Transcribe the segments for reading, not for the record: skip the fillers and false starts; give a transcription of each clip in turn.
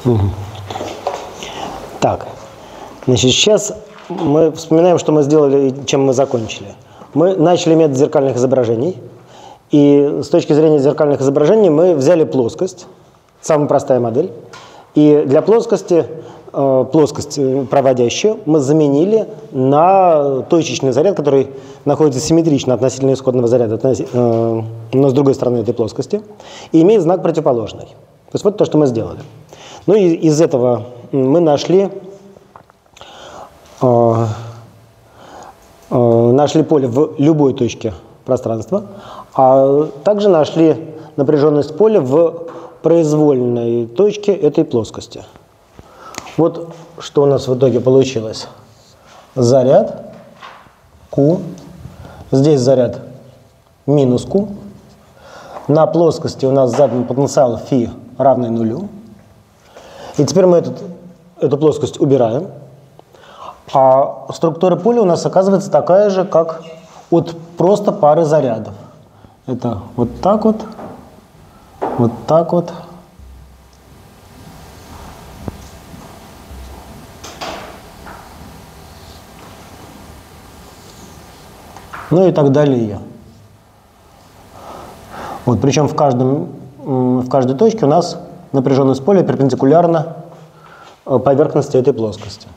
Так, значит, сейчас мы вспоминаем, что мы сделали, чем мы закончили. Мы начали метод зеркальных изображений, и с точки зрения зеркальных изображений мы взяли плоскость, самая простая модель, и для плоскости, плоскость проводящую мы заменили на точечный заряд, который находится симметрично относительно исходного заряда, но с другой стороны этой плоскости, и имеет знак противоположный. То есть вот то, что мы сделали. Ну и из этого мы нашли поле в любой точке пространства, а также нашли напряженность поля в произвольной точке этой плоскости. Вот что у нас в итоге получилось. Заряд Q, здесь заряд минус Q, на плоскости у нас задан потенциал φ равный нулю. И теперь мы эту плоскость убираем. А структура поля у нас оказывается такая же, как от просто пары зарядов. Это вот так вот, вот так вот. Ну и так далее. Вот, причем в каждой точке у нас напряженность поля перпендикулярна поверхности этой плоскости.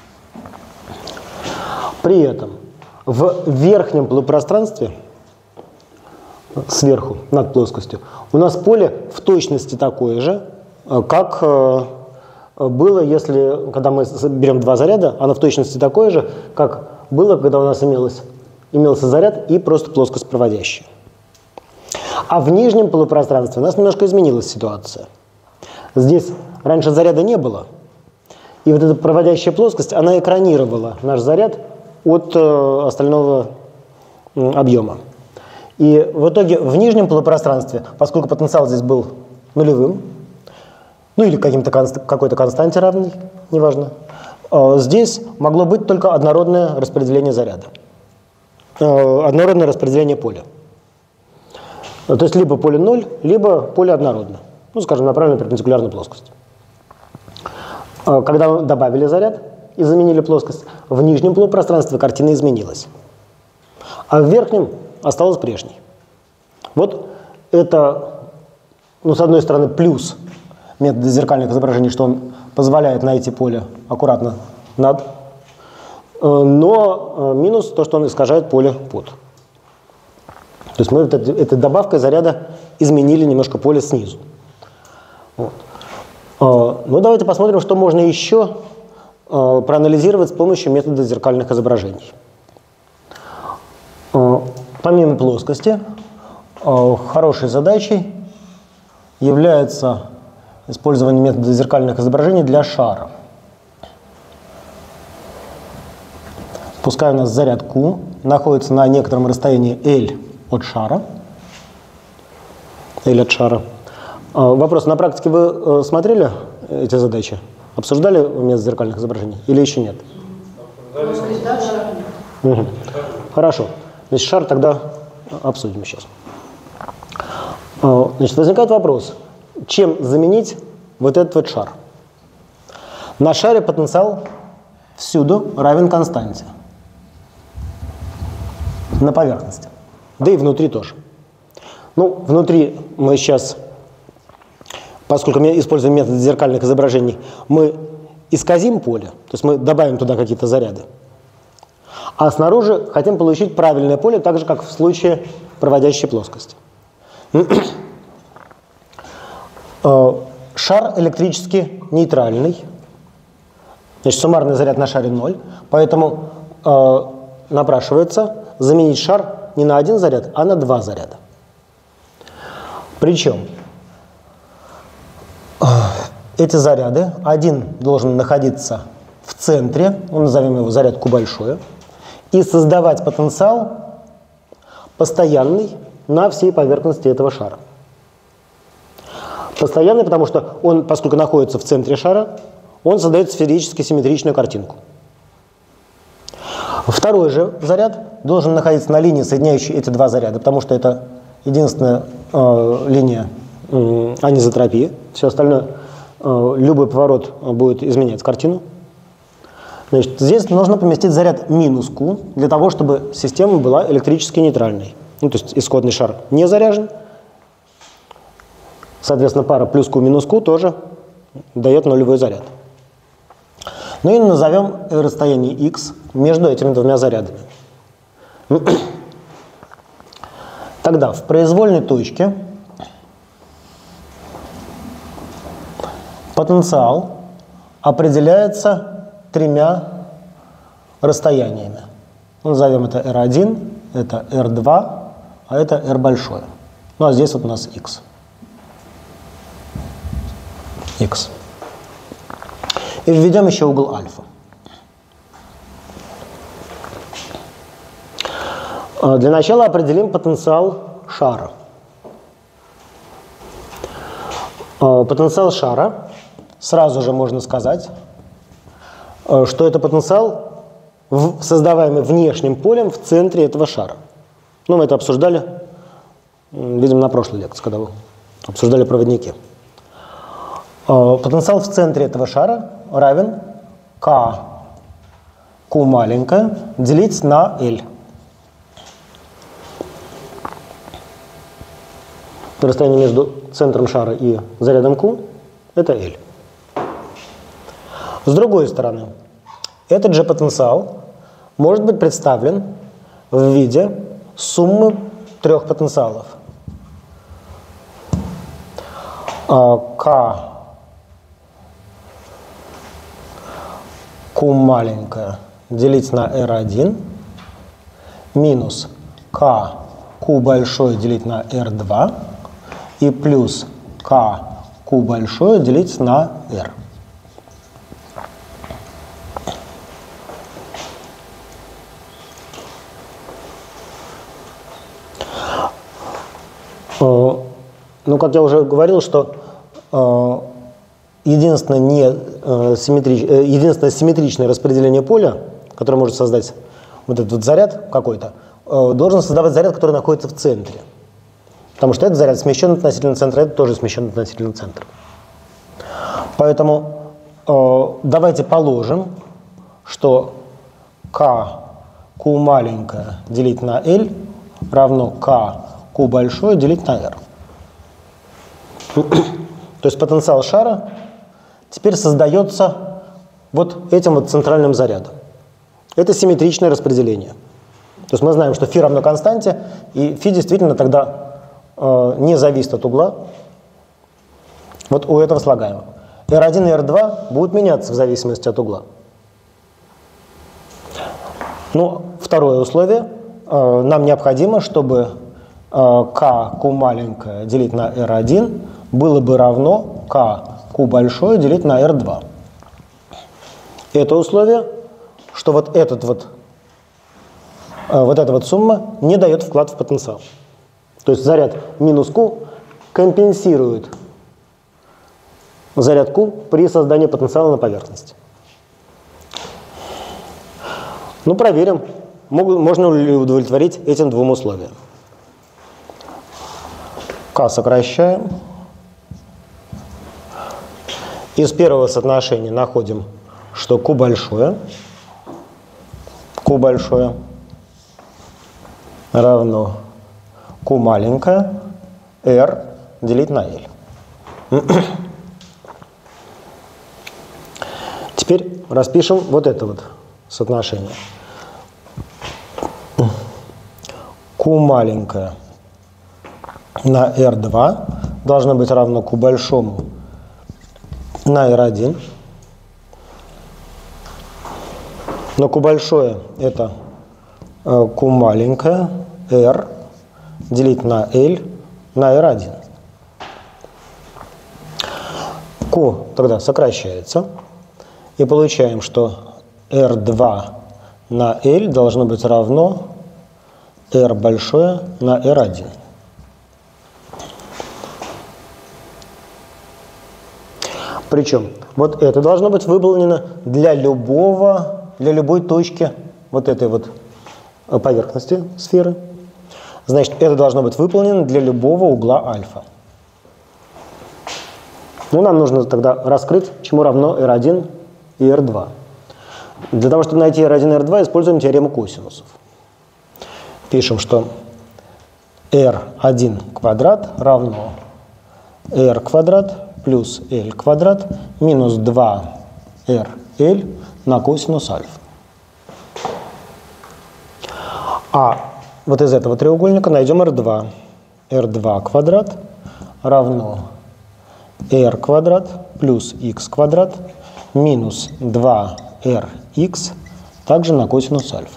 При этом в верхнем полупространстве, сверху, над плоскостью, у нас поле в точности такое же, как было, когда мы берем два заряда, оно в точности такое же, как было, когда у нас имелся заряд и просто плоскость проводящая. А в нижнем полупространстве у нас немножко изменилась ситуация. Здесь раньше заряда не было, и вот эта проводящая плоскость, она экранировала наш заряд от остального объема. И в итоге в нижнем полупространстве, поскольку потенциал здесь был нулевым, ну или какой-то константе равной, неважно, здесь могло быть только однородное распределение заряда, однородное распределение поля. То есть либо поле 0, либо поле однородно, ну, скажем, направлено перпендикулярно плоскости. Когда мы добавили заряд и заменили плоскость, в нижнем полупространстве картина изменилась, а в верхнем осталась прежней. Вот это, ну, с одной стороны, плюс метода зеркальных изображений, что он позволяет найти поле аккуратно над, но минус то, что он искажает поле под. То есть мы этой добавкой заряда изменили немножко поле снизу. Вот. Ну, давайте посмотрим, что можно еще проанализировать с помощью метода зеркальных изображений. Помимо плоскости, хорошей задачей является использование метода зеркальных изображений для шара. Пускай у нас заряд Q находится на некотором расстоянии L от шара. Вопрос, на практике вы смотрели эти задачи? Обсуждали метод зеркальных изображений или еще нет? Угу. Хорошо. Значит, шар тогда обсудим сейчас. Значит, возникает вопрос, чем заменить вот этот вот шар? На шаре потенциал всюду равен константе. На поверхности. Да и внутри тоже. Ну, внутри мы сейчас, поскольку мы используем метод зеркальных изображений, мы исказим поле, то есть мы добавим туда какие-то заряды. А снаружи хотим получить правильное поле, так же, как в случае проводящей плоскости. Шар электрически нейтральный. Значит, суммарный заряд на шаре 0. Поэтому напрашивается заменить шар не на один заряд, а на два заряда. Причем эти заряды, один должен находиться в центре, назовем его заряд Q большое, и создавать потенциал постоянный на всей поверхности этого шара. Постоянный, потому что он, поскольку находится в центре шара, он создает сферически симметричную картинку. Второй же заряд должен находиться на линии, соединяющей эти два заряда, потому что это единственная линия анизотропии. Все остальное любой поворот будет изменять картину. Значит, здесь нужно поместить заряд минус Q для того, чтобы система была электрически нейтральной. Ну, то есть исходный шар не заряжен. Соответственно, пара плюс Q минус Q тоже дает нулевой заряд. Ну и назовем расстояние x между этими двумя зарядами. Тогда в произвольной точке потенциал определяется тремя расстояниями. Назовем это R1, это R2, а это R большое. Ну а здесь вот у нас x. X. И введем еще угол альфа. Для начала определим потенциал шара. Потенциал шара, сразу же можно сказать, что это потенциал, создаваемый внешним полем в центре этого шара. Ну, мы это обсуждали, видимо, на прошлой лекции, когда вы обсуждали проводники. Потенциал в центре этого шара равен K, Q маленькое, делить на L. Расстояние между центром шара и зарядом Q – это L. С другой стороны, этот же потенциал может быть представлен в виде суммы трех потенциалов. K, Q маленькое делить на R1 минус K, Q большое делить на R2 и плюс K, Q большое делить на R. Ну, как я уже говорил, что единственное симметричное распределение поля, которое может создать вот этот вот заряд какой-то, должен создавать заряд, который находится в центре. Потому что этот заряд смещен относительно центра, этот тоже смещен относительно центра. Поэтому давайте положим, что K, Q маленькое делить на L равно K, Q большое делить на R. То есть потенциал шара теперь создается вот этим вот центральным зарядом. Это симметричное распределение. То есть мы знаем, что φ равно константе, и φ действительно тогда не зависит от угла вот у этого слагаемого. R1 и R2 будут меняться в зависимости от угла. Ну, второе условие. Нам необходимо, чтобы K, Q маленькое делить на R1 было бы равно K, Q большое делить на R2. Это условие, что вот эта вот сумма не дает вклад в потенциал. То есть заряд минус Q компенсирует заряд Q при создании потенциала на поверхности. Ну, проверим, можно ли удовлетворить этим двум условиям. K сокращаем. Из первого соотношения находим, что Q большое равно Q маленькое R делить на L. Теперь распишем вот это вот соотношение. Q маленькое на R2 должно быть равно Q большому на R1. Но Q большое это Q маленькое R делить на L на R1. Q тогда сокращается. И получаем, что R2 на L должно быть равно R большое на R1. Причем вот это должно быть выполнено для любой точки вот этой вот поверхности сферы. Значит, это должно быть выполнено для любого угла альфа. Ну, нам нужно тогда раскрыть, чему равно R1 и R2. Для того, чтобы найти R1 и R2, используем теорему косинусов. Пишем, что R1 квадрат равно R квадрат плюс L квадрат минус 2RL на косинус альфа. А вот из этого треугольника найдем R2. R2 квадрат равно R квадрат плюс X квадрат минус 2RX также на косинус альфа.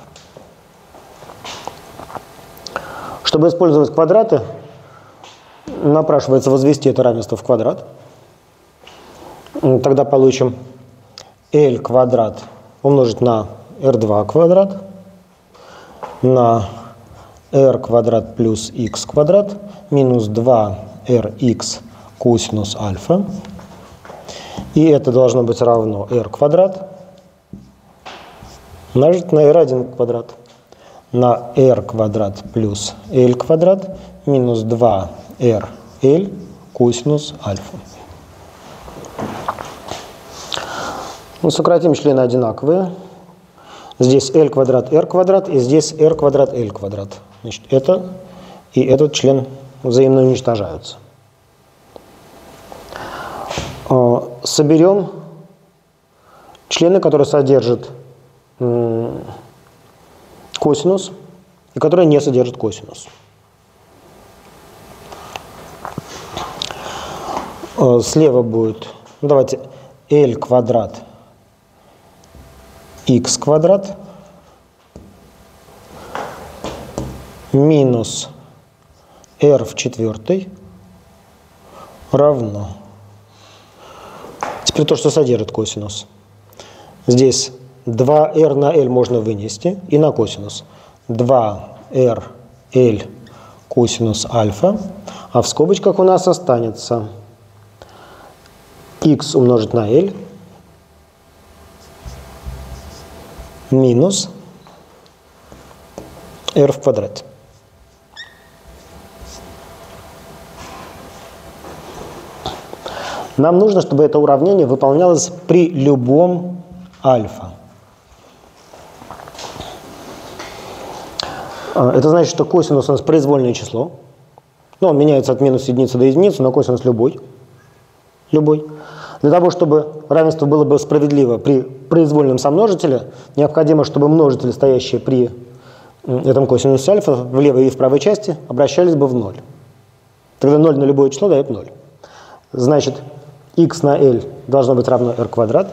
Чтобы использовать квадраты, напрашивается возвести это равенство в квадрат. Тогда получим L квадрат умножить на R2 квадрат на R квадрат плюс X квадрат минус 2RX косинус альфа. И это должно быть равно R квадрат умножить на R1 квадрат на R квадрат плюс L квадрат минус 2RL косинус альфа. Ну, сократим члены одинаковые. Здесь L квадрат R квадрат и здесь R квадрат L квадрат. Значит, это и этот член взаимно уничтожаются. Соберем члены, которые содержат косинус и которые не содержат косинус. Слева будет, давайте, L квадрат X квадрат минус R в четвертой равно. Теперь то, что содержит косинус. Здесь 2R на L можно вынести и на косинус. 2RL косинус альфа, а в скобочках у нас останется x умножить на L минус R в квадрате. Нам нужно, чтобы это уравнение выполнялось при любом альфа. Это значит, что косинус у нас произвольное число. Ну, он меняется от минус единицы до единицы, но косинус любой. Любой. Для того, чтобы равенство было бы справедливо при произвольном сомножителе, необходимо, чтобы множители, стоящие при этом косинусе альфа, в левой и в правой части, обращались бы в ноль. Тогда 0 на любое число дает 0. Значит, x на L должно быть равно R квадрат.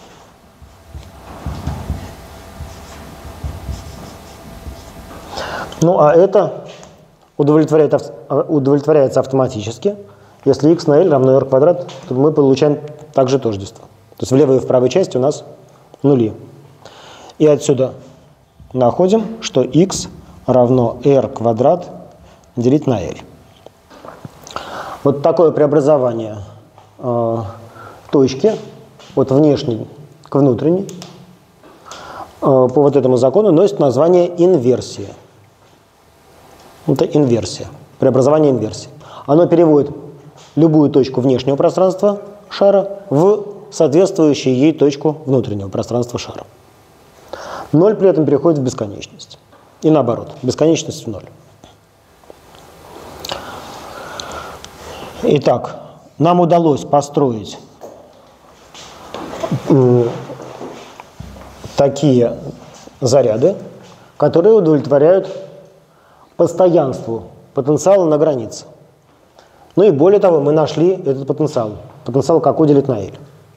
Ну, а это удовлетворяется автоматически. Если x на L равно R квадрат, то мы получаем также тождество. То есть в левой и в правой части у нас нули. И отсюда находим, что x равно R квадрат делить на L. Вот такое преобразование точки от внешней к внутренней по вот этому закону носит название инверсия. Это инверсия, преобразование инверсии. Оно переводит любую точку внешнего пространства шара в соответствующую ей точку внутреннего пространства шара. Ноль при этом переходит в бесконечность. И наоборот, бесконечность в ноль. Итак, нам удалось построить такие заряды, которые удовлетворяют постоянству потенциала на границе. Ну и более того, мы нашли этот потенциал. Потенциал какой делить на L.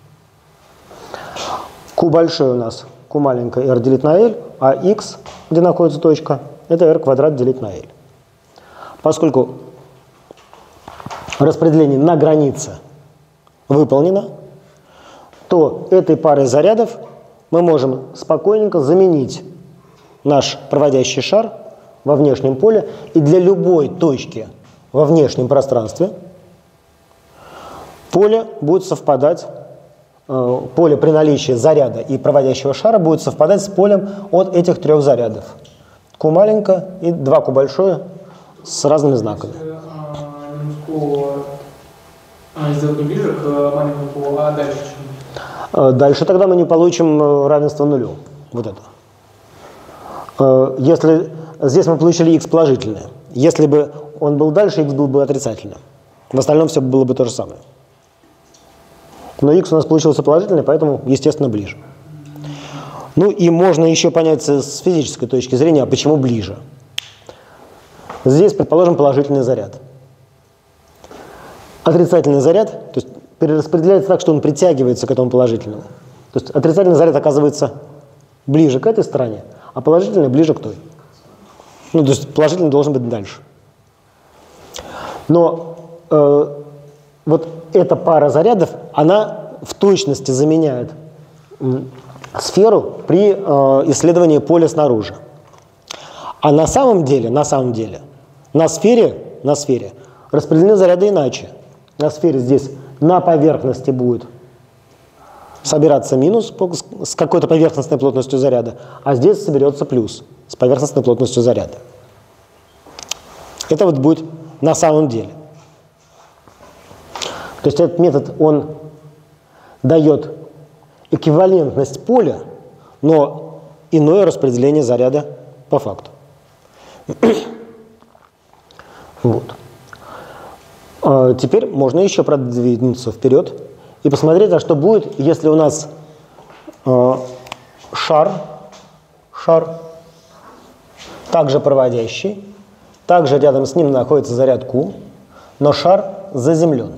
Q большой у нас, Q маленькая, R делить на L, а X, где находится точка, это R квадрат делить на L. Поскольку распределение на границе выполнено, то этой парой зарядов мы можем спокойненько заменить наш проводящий шар во внешнем поле, и для любой точки во внешнем пространстве поле будет совпадать, поле при наличии заряда и проводящего шара будет совпадать с полем от этих трех зарядов. Q маленькое и 2Q большое с разными знаками. Сделать не ближе к маленькому полу, а дальше чем? Дальше тогда мы не получим равенство нулю. Вот это. Если здесь мы получили x положительное. Если бы он был дальше, x был бы отрицательным. В остальном все было бы то же самое. Но x у нас получился положительный, поэтому, естественно, ближе. Ну и можно еще понять с физической точки зрения, а почему ближе. Здесь, предположим, положительный заряд. Отрицательный заряд, то есть перераспределяется так, что он притягивается к этому положительному. То есть отрицательный заряд оказывается ближе к этой стороне, а положительный ближе к той. Ну, то есть положительный должен быть дальше. Но вот эта пара зарядов, она в точности заменяет сферу при исследовании поля снаружи. А на самом деле на сфере распределены заряды иначе. На сфере здесь на поверхности будет собираться минус с какой-то поверхностной плотностью заряда, а здесь соберется плюс с поверхностной плотностью заряда. Это вот будет на самом деле. То есть этот метод, он дает эквивалентность поля, но иное распределение заряда по факту. Вот. Теперь можно еще продвинуться вперед и посмотреть, а что будет, если у нас шар также проводящий, также рядом с ним находится заряд Q, но шар заземлен.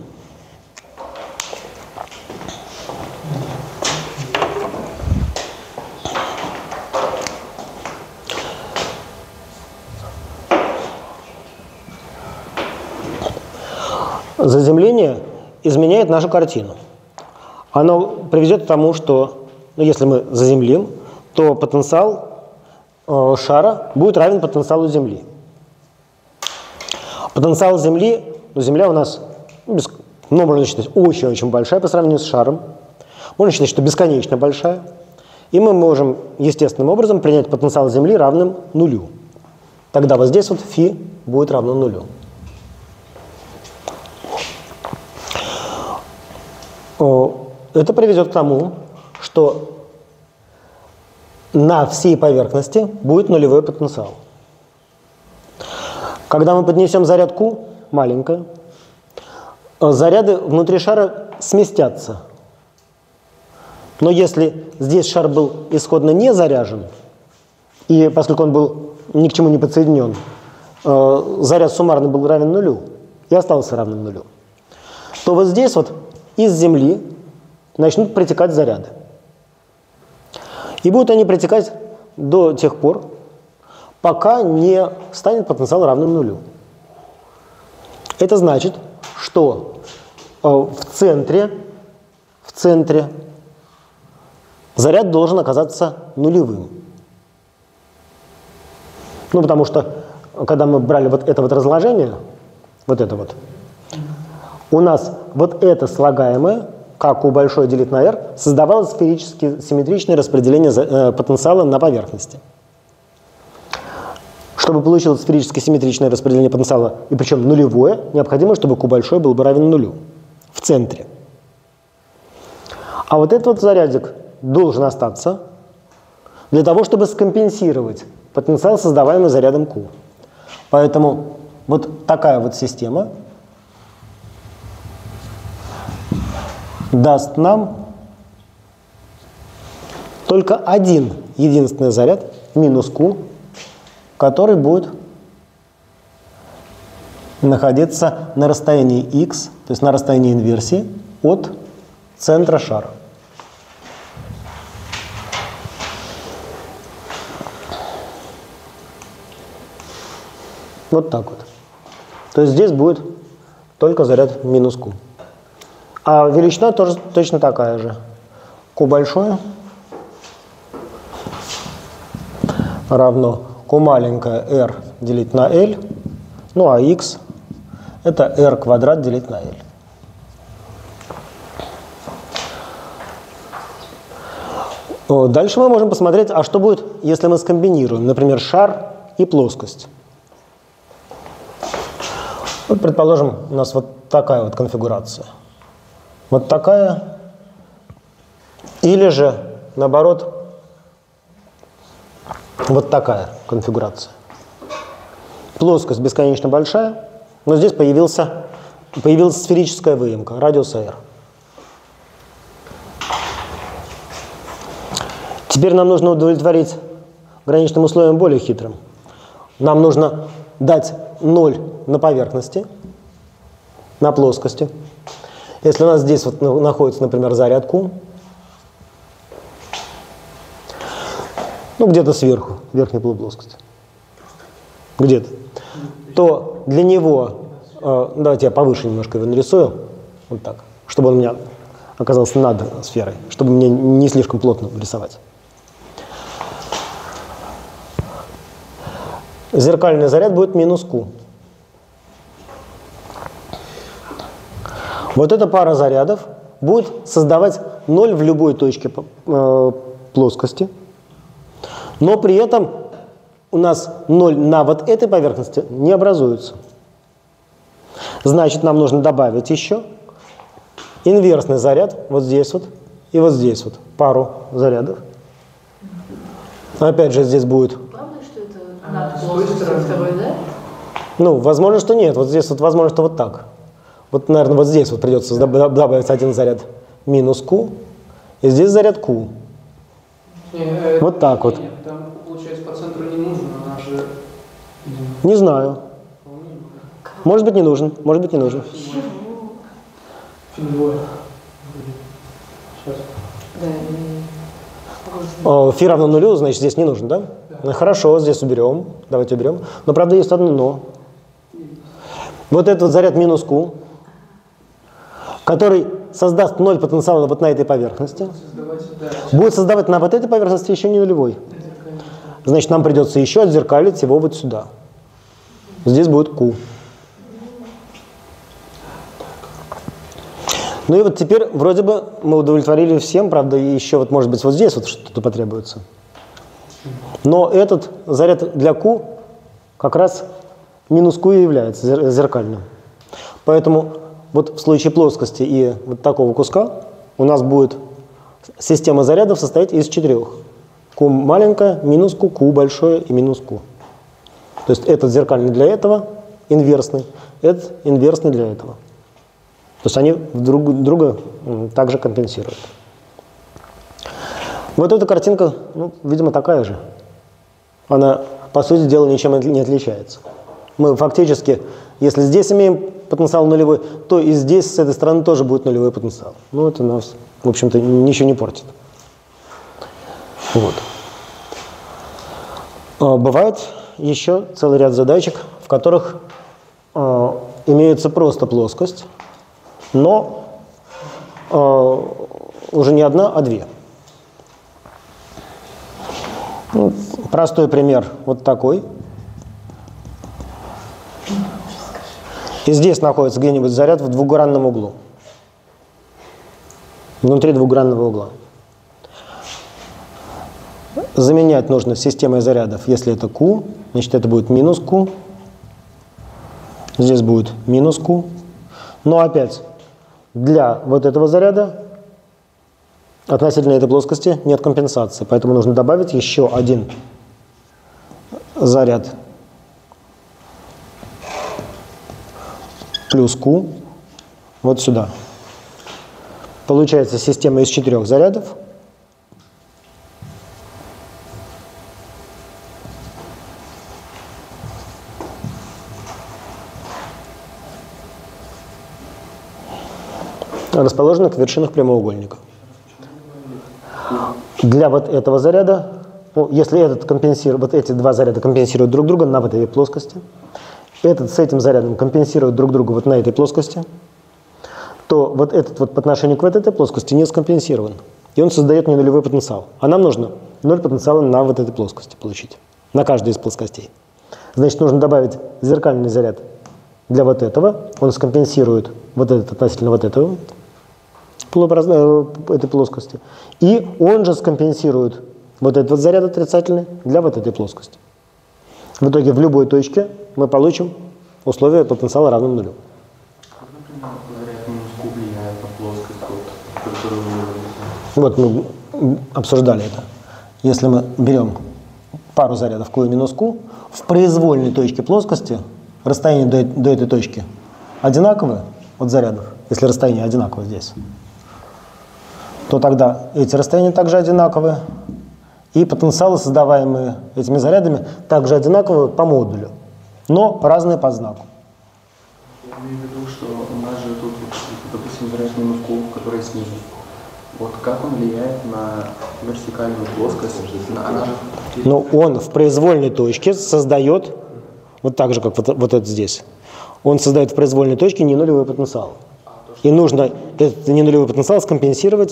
Заземление изменяет нашу картину. Оно приведет к тому, что, если мы заземлим, то потенциал шара будет равен потенциалу Земли. Потенциал Земли, Земля у нас можно считать очень-очень большая по сравнению с шаром. Можно считать, что бесконечно большая. И мы можем естественным образом принять потенциал Земли равным нулю. Тогда вот здесь вот φ будет равно нулю. Это приведет к тому, что на всей поверхности будет нулевой потенциал. Когда мы поднесем заряд Q, маленькое, заряды внутри шара сместятся. Но если здесь шар был исходно не заряжен, и поскольку он был ни к чему не подсоединен, заряд суммарный был равен нулю и остался равным нулю, то вот здесь вот из Земли начнут притекать заряды. И будут они притекать до тех пор, пока не станет потенциал равным нулю. Это значит, что в центре заряд должен оказаться нулевым. Ну, потому что, когда мы брали вот это вот разложение, вот это вот, у нас вот это слагаемое, как у большой делить на r, создавало сферически симметричное распределение потенциала на поверхности. Чтобы получилось сферически симметричное распределение потенциала, и причем нулевое, необходимо, чтобы q большой был бы равен нулю в центре. А вот этот вот зарядик должен остаться для того, чтобы скомпенсировать потенциал, создаваемый зарядом q. Поэтому вот такая вот система даст нам только один единственный заряд, минус Q, который будет находиться на расстоянии x, то есть на расстоянии инверсии от центра шара. Вот так вот. То есть здесь будет только заряд минус Q. А величина тоже точно такая же. Q большое равно Q маленькое r делить на L, ну а x это r квадрат делить на L. Дальше мы можем посмотреть, а что будет, если мы скомбинируем, например, шар и плоскость. Вот, предположим, у нас вот такая вот конфигурация. Вот такая. Или же, наоборот, вот такая конфигурация. Плоскость бесконечно большая, но здесь появилась сферическая выемка, радиуса r. Теперь нам нужно удовлетворить граничным условиям более хитрым. Нам нужно дать 0 на поверхности, на плоскости. Если у нас здесь вот находится, например, заряд Q, ну где-то сверху, в верхней полуплоскости, где-то, то для него, давайте я повыше немножко его нарисую, вот так, чтобы он у меня оказался над сферой, чтобы мне не слишком плотно рисовать. Зеркальный заряд будет минус Q. Вот эта пара зарядов будет создавать 0 в любой точке плоскости, но при этом у нас 0 на вот этой поверхности не образуется. Значит, нам нужно добавить еще инверсный заряд вот здесь вот и вот здесь вот, пару зарядов. Опять же, здесь будет... Правда, что это над плоскостью второй, да? Ну, возможно, что нет. Вот здесь вот возможно, что вот так. Вот, наверное, вот здесь вот придется добавить один заряд минус Q, и здесь заряд Q. Вот так вот. Нет, там, получается, по центру не нужно, она же... Не знаю. Может быть, не нужен, может быть, не нужен. Финвой. Сейчас. Фи равно нулю, значит, здесь не нужен, да? Да. Хорошо, здесь уберем. Давайте уберем. Но, правда, есть одно но. Вот этот вот заряд минус Q, который создаст 0 потенциала вот на этой поверхности, будет создавать на вот этой поверхности еще не нулевой. Значит, нам придется еще отзеркалить его вот сюда. Здесь будет Q. Ну и вот теперь вроде бы мы удовлетворили всем, правда, еще вот может быть вот здесь вот что-то потребуется. Но этот заряд для Q как раз минус Q и является зеркальным. Поэтому вот в случае плоскости и вот такого куска у нас будет система зарядов состоять из 4. Q маленькая, минус Q, Q большое и минус Q. То есть этот зеркальный для этого, инверсный, этот инверсный для этого. То есть они друг друга также компенсируют. Вот эта картинка, ну, видимо, такая же. Она, по сути дела, ничем не отличается. Мы фактически, если здесь имеем потенциал нулевой, то и здесь, с этой стороны, тоже будет нулевой потенциал. Ну, это нас, в общем-то, ничего не портит. Вот. Бывает еще целый ряд задачек, в которых имеется просто плоскость, но уже не одна, а две. Ну, простой пример вот такой. И здесь находится где-нибудь заряд в двугранном углу. Внутри двугранного угла. Заменять нужно системой зарядов, если это Q, значит это будет минус Q. Здесь будет минус Q. Но опять, для вот этого заряда относительно этой плоскости нет компенсации, поэтому нужно добавить еще один заряд плюс Q вот сюда. Получается система из 4 зарядов. Расположена к вершинах прямоугольника. Для вот этого заряда, ну, если этот компенсирует, вот эти два заряда компенсируют друг друга на вот этой плоскости, этот с этим зарядом компенсирует друг друга вот на этой плоскости, то вот этот вот по отношению к вот этой плоскости не скомпенсирован. И он создает не нулевой потенциал. А нам нужно 0 потенциала на вот этой плоскости получить. На каждой из плоскостей. Значит, нужно добавить зеркальный заряд для вот этого. Он скомпенсирует вот этот относительно вот этого, этой плоскости. И он же скомпенсирует вот этот вот заряд отрицательный для вот этой плоскости. В итоге в любой точке мы получим условие потенциала равным нулю. Как, например, заряд минус Q влияет на плоскость? Вот мы обсуждали это. Если мы берем пару зарядов Q и минус Q, в произвольной точке плоскости расстояние до этой точки одинаковое от зарядов, если расстояние одинаково здесь, то тогда эти расстояния также одинаковые, и потенциалы, создаваемые этими зарядами, также одинаковые по модулю, но разные по знаку. Я имею в виду, что у нас же тут, допустим, заряд минус Q, который снизу. Вот как он влияет на вертикальную плоскость? Ну, он в произвольной точке создает, вот так же, как вот это здесь, он создает в произвольной точке ненулевой потенциал. И нужно этот ненулевой потенциал скомпенсировать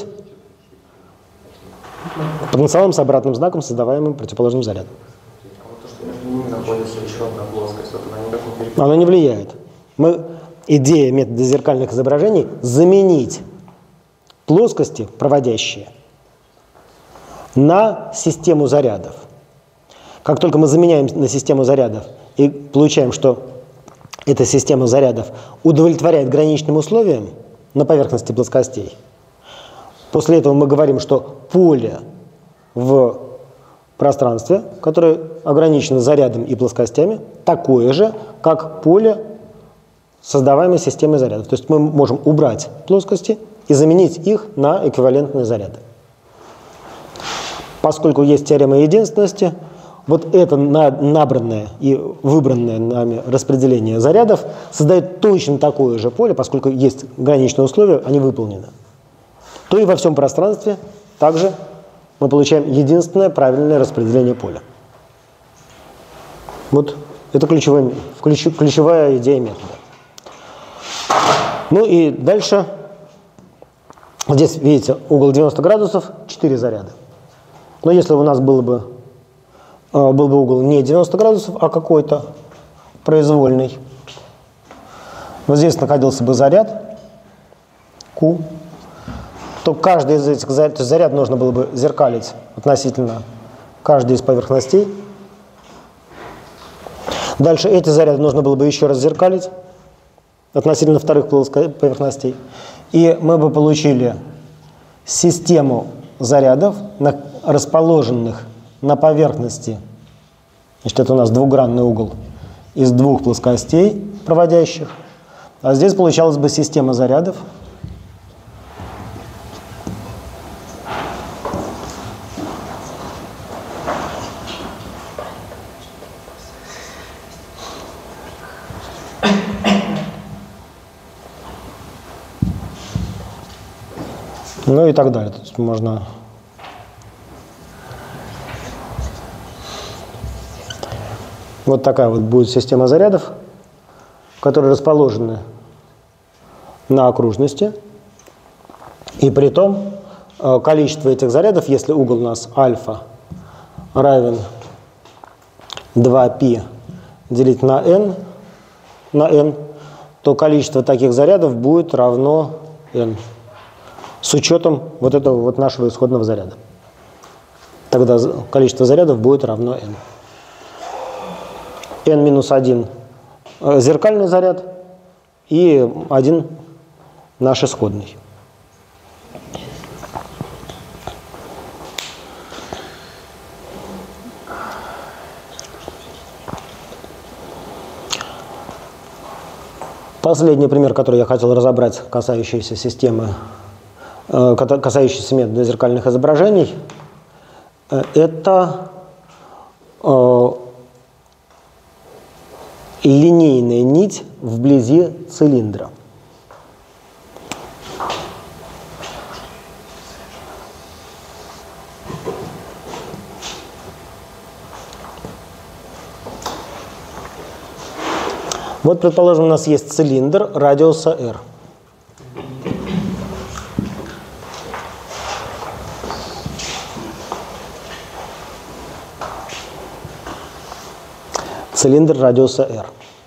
потенциалом с обратным знаком, создаваемым противоположным зарядом. А вот то, что между ними находится еще одна плоскость, вот она никак не переключается. Она не влияет. Идея метода зеркальных изображений – заменить плоскости, проводящие, на систему зарядов. Как только мы заменяем на систему зарядов и получаем, что эта система зарядов удовлетворяет граничным условиям на поверхности плоскостей, после этого мы говорим, что поле в пространстве, которое ограничено зарядом и плоскостями, такое же, как поле, создаваемое системой зарядов. То есть мы можем убрать плоскости и заменить их на эквивалентные заряды. Поскольку есть теорема единственности, вот это набранное и выбранное нами распределение зарядов создает точно такое же поле, поскольку есть граничные условия, они выполнены. То и во всем пространстве также мы получаем единственное правильное распределение поля. Вот это ключевая идея метода. Ну и дальше, здесь, видите, угол 90 градусов, 4 заряда. Но если у нас был бы угол не 90 градусов, а какой-то произвольный, вот здесь находился бы заряд Q, то каждый из этих зарядов нужно было бы зеркалить относительно каждой из поверхностей. Дальше эти заряды нужно было бы еще раз зеркалить относительно вторых поверхностей. И мы бы получили систему зарядов, расположенных на поверхности. Значит, это у нас двугранный угол из двух плоскостей проводящих. А здесь получалась бы система зарядов, ну и так далее. То есть можно вот такая вот будет система зарядов, которые расположены на окружности. И при том количество этих зарядов, если угол у нас альфа равен 2π делить на n, то количество таких зарядов будет равно n. С учетом вот этого вот нашего исходного заряда. Тогда количество зарядов будет равно n. n-1 зеркальный заряд и 1 наш исходный. Последний пример, который я хотел разобрать, касающийся системы, касающийся метода зеркальных изображений, это линейная нить вблизи цилиндра. Вот, предположим, у нас есть цилиндр радиуса r. Цилиндр радиуса r.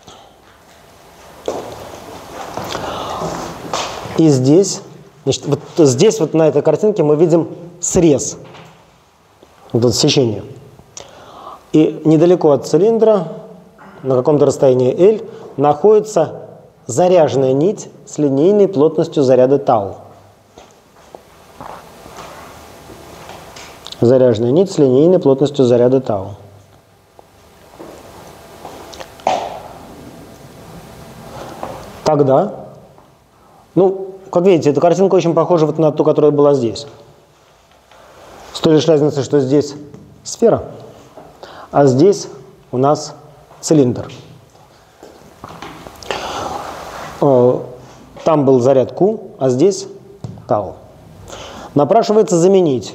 И здесь, значит, вот здесь вот на этой картинке мы видим срез, вот это сечение. И недалеко от цилиндра, на каком-то расстоянии L, находится заряженная нить с линейной плотностью заряда тау. заряженная нить с линейной плотностью заряда тау. Тогда, ну, как видите, эта картинка очень похожа вот на ту, которая была здесь. С той лишь разницей, что здесь сфера, а здесь у нас цилиндр. Там был заряд Q, а здесь тау. Напрашивается заменить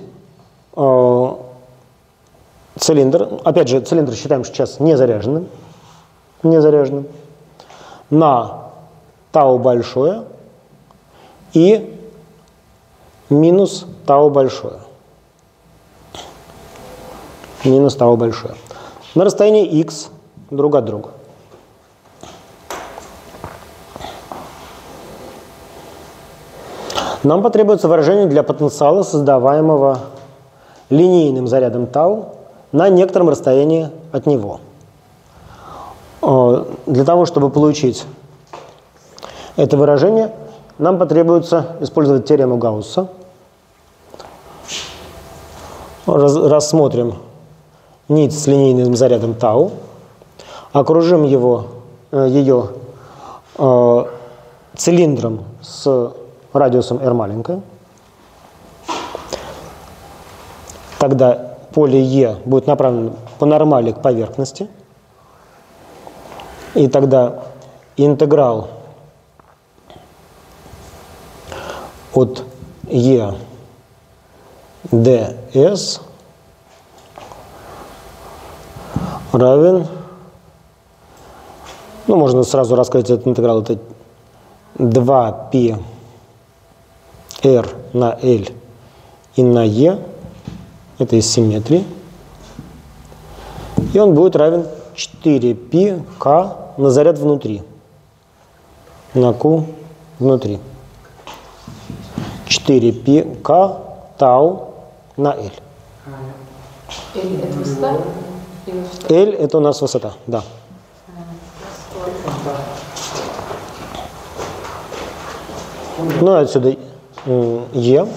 цилиндр, опять же, цилиндр считаем сейчас незаряженным, на тау большое и минус тау большое. Минус тау большое. На расстоянии x друг от друга. Нам потребуется выражение для потенциала, создаваемого линейным зарядом тау на некотором расстоянии от него. Для того, чтобы получить это выражение, нам потребуется использовать теорему Гаусса. Рассмотрим нить с линейным зарядом тау, окружим ее цилиндром с радиусом r маленькое. Тогда поле E будет направлено по нормали к поверхности. И тогда интеграл от E ds равен, ну, можно сразу раскрыть этот интеграл, это 2π r на L и на E, это из симметрии, и он будет равен 4πk на заряд внутри, на Q внутри. 4πk тау на L. L это высота? L это у нас высота, да. Ну и отсюда E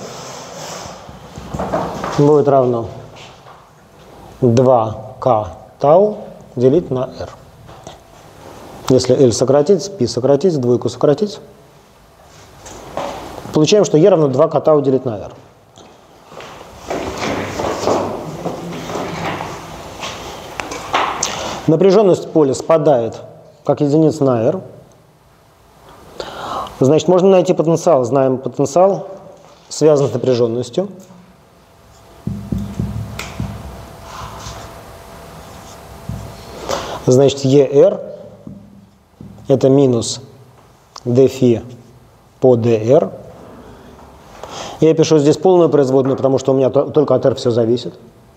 будет равно 2k тау делить на R. Если L сократить, π сократить, двойку сократить, получаем, что E равно 2k тау делить на R. Напряженность поля спадает как единица на R. Значит, можно найти потенциал. Знаем, потенциал связан с напряженностью. Значит, ER это минус dφ по dr. Я пишу здесь полную производную, потому что у меня только от R все зависит.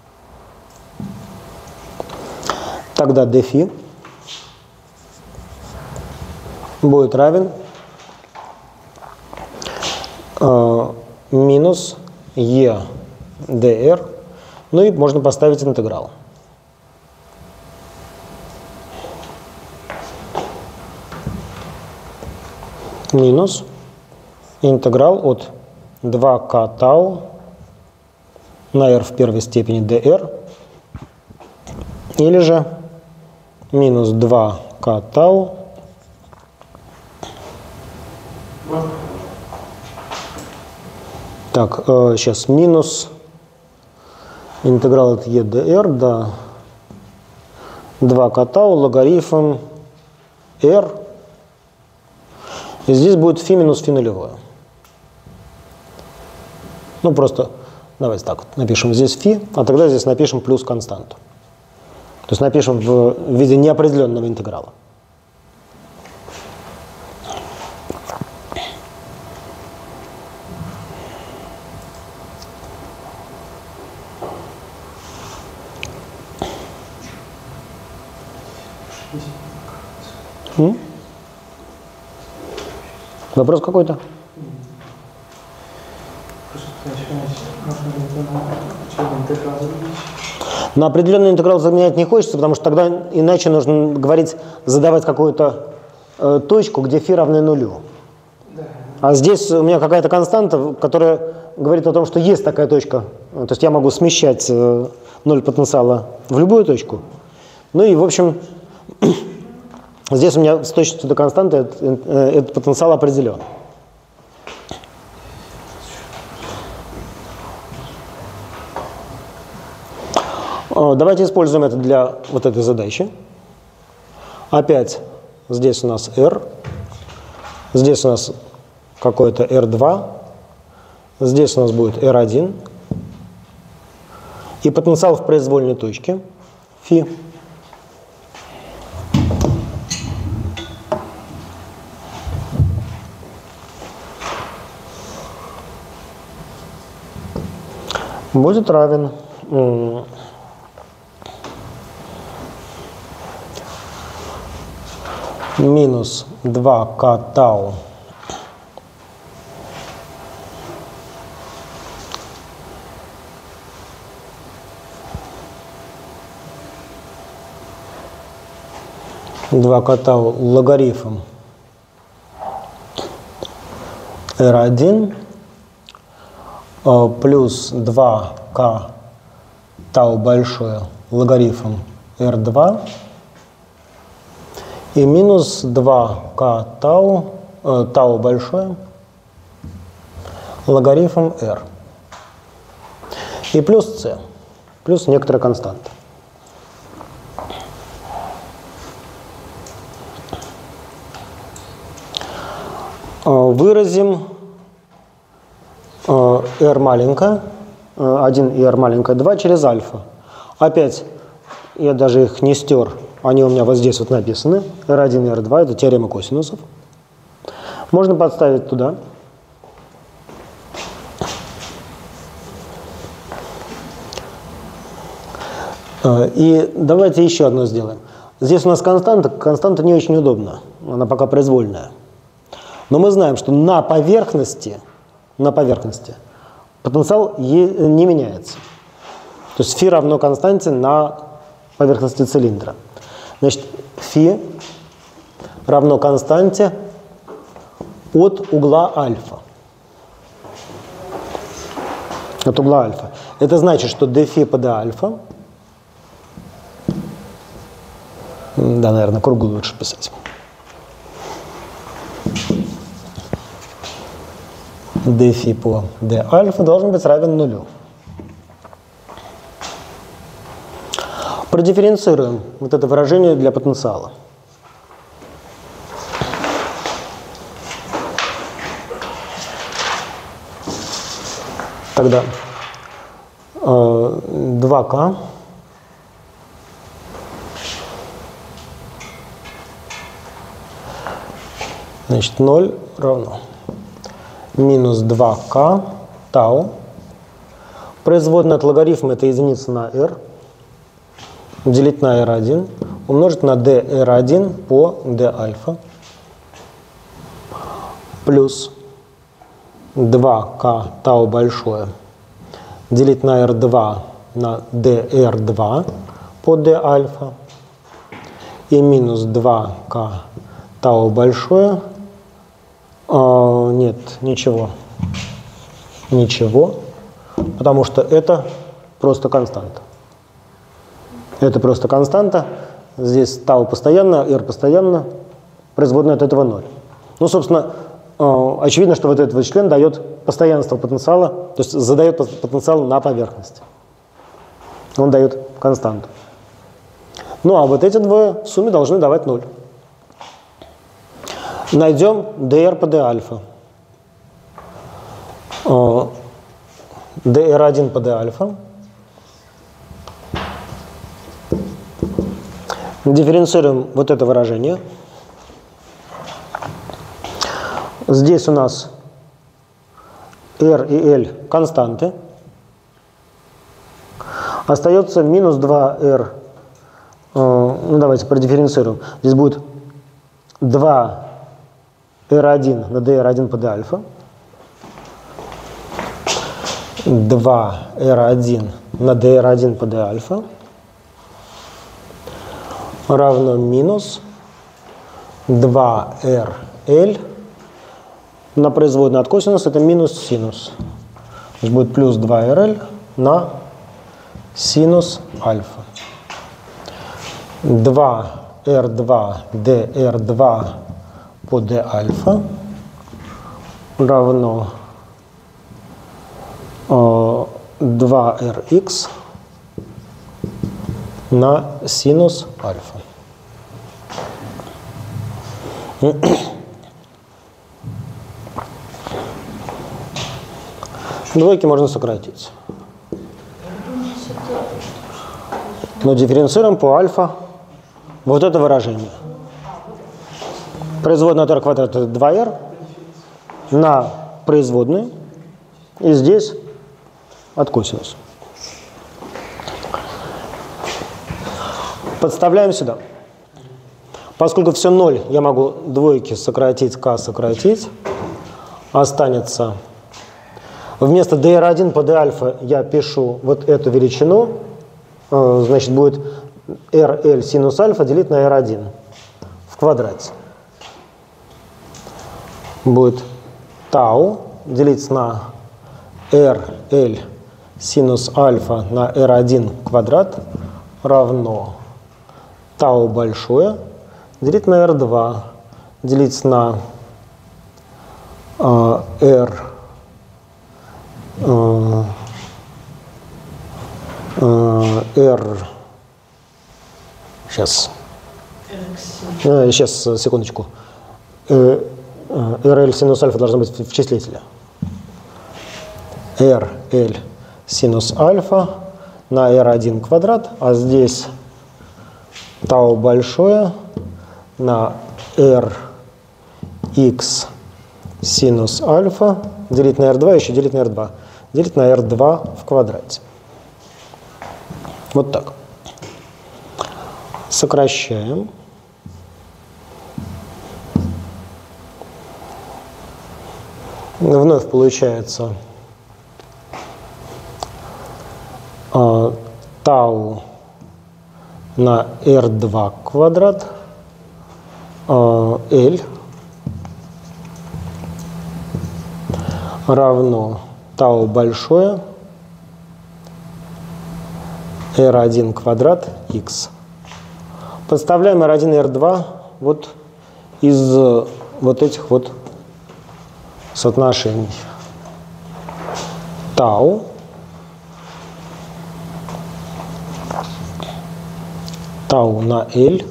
Тогда dφ будет равен минус E dr. Ну и можно поставить интеграл. Минус интеграл от 2k тау на r в первой степени dr, или же минус 2k тау так, сейчас минус интеграл от e dr до 2k тау логарифм r. И здесь будет φ минус φ нулевое. Ну, просто давайте так вот напишем здесь φ, а тогда здесь напишем плюс константу. То есть напишем в виде неопределенного интеграла. Вопрос какой-то? На определенный интеграл заменять не хочется, потому что тогда иначе нужно говорить, задавать какую-то точку, где φ равны нулю. А здесь у меня какая-то константа, которая говорит о том, что есть такая точка. То есть я могу смещать ноль потенциала в любую точку. Ну и, в общем, здесь у меня с точностью до константы этот потенциал определен. Давайте используем это для вот этой задачи. Опять здесь у нас R, здесь у нас какой-то R2, здесь у нас будет R1 и потенциал в произвольной точке φ. Будет равен минус 2k тау логарифм R1 плюс 2k тау большое логарифм R2 и минус 2k тау большое логарифм R и плюс c, плюс некоторая константа. Выразим r маленькое 1 и r маленькое 2 через альфа. Опять я даже их не стер, они у меня вот здесь вот написаны. R1 и R2 – это теорема косинусов. Можно подставить туда. И давайте еще одно сделаем. Здесь у нас константа. Константа не очень удобна. Она пока произвольная. Но мы знаем, что на поверхности потенциал не меняется. То есть φ равно константе на поверхности цилиндра. Значит, φ равно константе от угла альфа. От угла альфа. Это значит, что dφ по d альфа, да, наверное, круглую лучше писать, dφ по d альфа должен быть равен нулю. Продифференцируем вот это выражение для потенциала. Тогда 2k значит 0 равно минус 2k тау. Производная от логарифма — это единица на r, делить на r1, умножить на dr1 по d альфа, плюс 2k тау большое, делить на r2 на dr2 по d альфа, и минус 2k тау большое, нет, ничего, потому что это просто константа. Это просто константа. Здесь тау постоянно, r постоянно, производная от этого 0. Ну, собственно, очевидно, что вот этот вот член дает постоянство потенциала, то есть задает потенциал на поверхности. Он дает константу. Ну, а вот эти двое в сумме должны давать 0. Найдем dr по d альфа. dr1 по d альфа. Дифференцируем вот это выражение. Здесь у нас r и l константы. Остается минус 2r. Ну, давайте продифференцируем. Здесь будет 2r1 на dr1 по d альфа. 2r1 на dr1 по d альфа равно минус 2rl на производную от косинуса, это минус синус. Значит, будет плюс 2RL на синус альфа. 2R2 dR2 по d альфа равно 2Rx на синус альфа. Двойки можно сократить. Но дифференцируем по альфа вот это выражение. Производная от r квадрат это 2r на производную. И здесь от косинуса. Подставляем сюда. Поскольку все 0, я могу двойки сократить, k сократить. Останется... Вместо dr1 по d альфа я пишу вот эту величину. Значит, будет rl синус альфа делить на r1 в квадрате. Будет тау делиться на rl синус альфа на r1 квадрат равно тау большое делить на r2 делить на сейчас, секундочку. RL синус альфа должна быть в числителе. RL синус альфа на R1 квадрат, а здесь тау большое на Rx синус альфа делить на R2, еще делить на R2. Делить на R2 в квадрате. Вот так. Сокращаем. Вновь получается тау на R2 квадрат L равно тау большое R1 квадрат x. Подставляем R1 и R2 вот из вот этих вот соотношений. Тау на L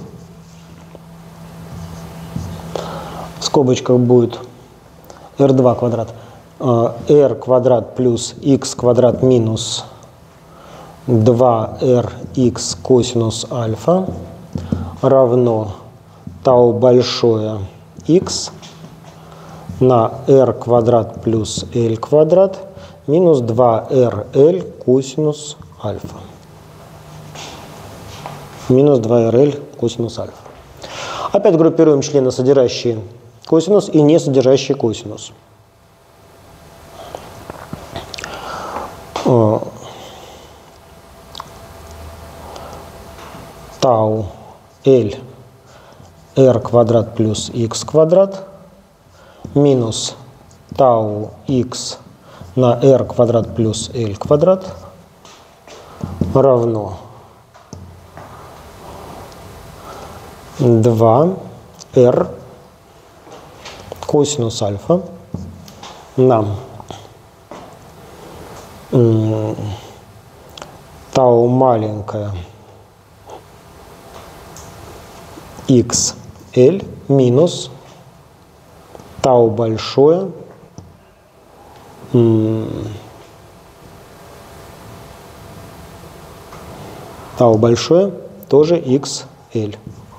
в скобочках будет R2 квадрат. R квадрат плюс x квадрат минус 2rx косинус альфа равно тау большое x на r квадрат плюс l квадрат минус 2rl косинус альфа. Минус 2rl косинус альфа. Опять группируем члены, содержащие косинус и не содержащие косинус. Тау L r квадрат плюс x квадрат минус тау x на r квадрат плюс l квадрат равно 2r косинус альфа на тау маленькая xl минус тау большое тоже xl.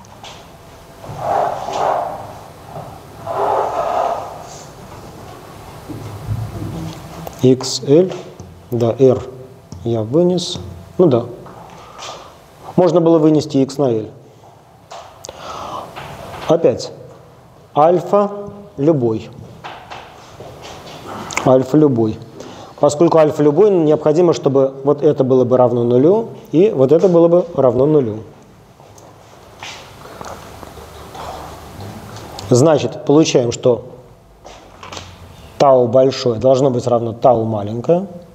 xl, да, r я вынес, ну да, можно было вынести x на l. Опять, альфа любой. Альфа любой. Поскольку альфа любой, необходимо, чтобы вот это было бы равно нулю, и вот это было бы равно нулю. Значит, получаем, что тау большое должно быть равно тау маленькое.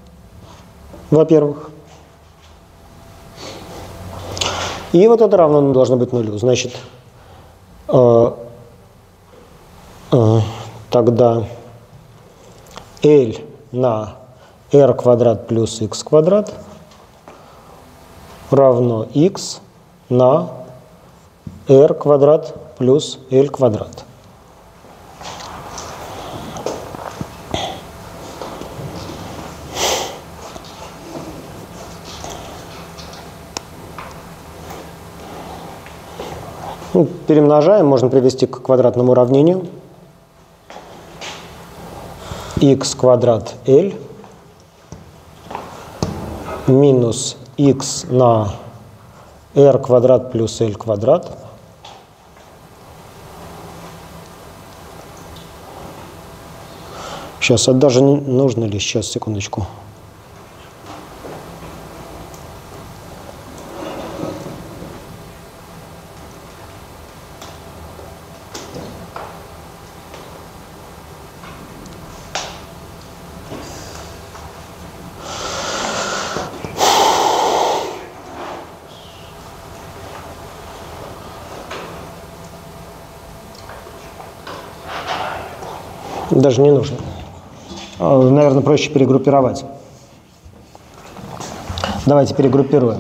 во-первых. И вот это равно должно быть нулю. Значит, тогда L на r квадрат плюс x квадрат равно x на r квадрат плюс L квадрат. Ну, перемножаем, можно привести к квадратному уравнению. X квадрат L минус x на r квадрат плюс L квадрат сейчас, это даже не нужно ли? Сейчас, секундочку. Даже не нужно. Наверное, проще перегруппировать. Давайте перегруппируем.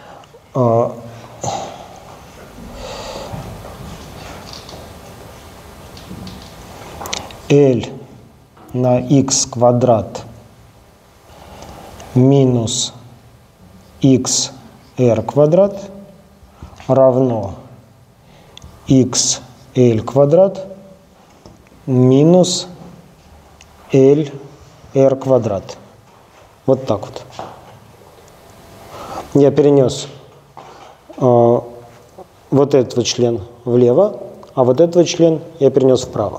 L на x квадрат минус xr квадрат равно xl квадрат минус LR квадрат. Вот так вот. Я перенес вот этот вот член влево, а вот этот вот член я перенес вправо.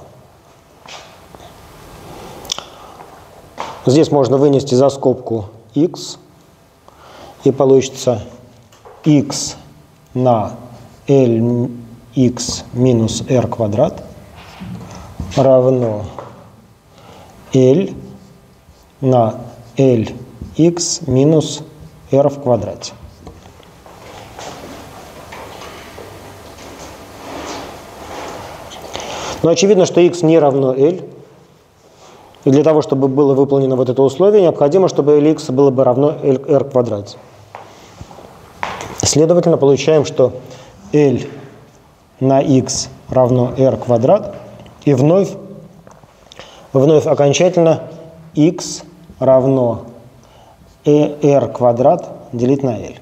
Здесь можно вынести за скобку x, и получится x на lx минус r квадрат равно L на Lx минус R в квадрате. Но очевидно, что x не равно L. И для того, чтобы было выполнено вот это условие, необходимо, чтобы Lx было бы равно R в квадрате. Следовательно, получаем, что L на x равно R квадрат. И вновь окончательно x равно r квадрат делить на L.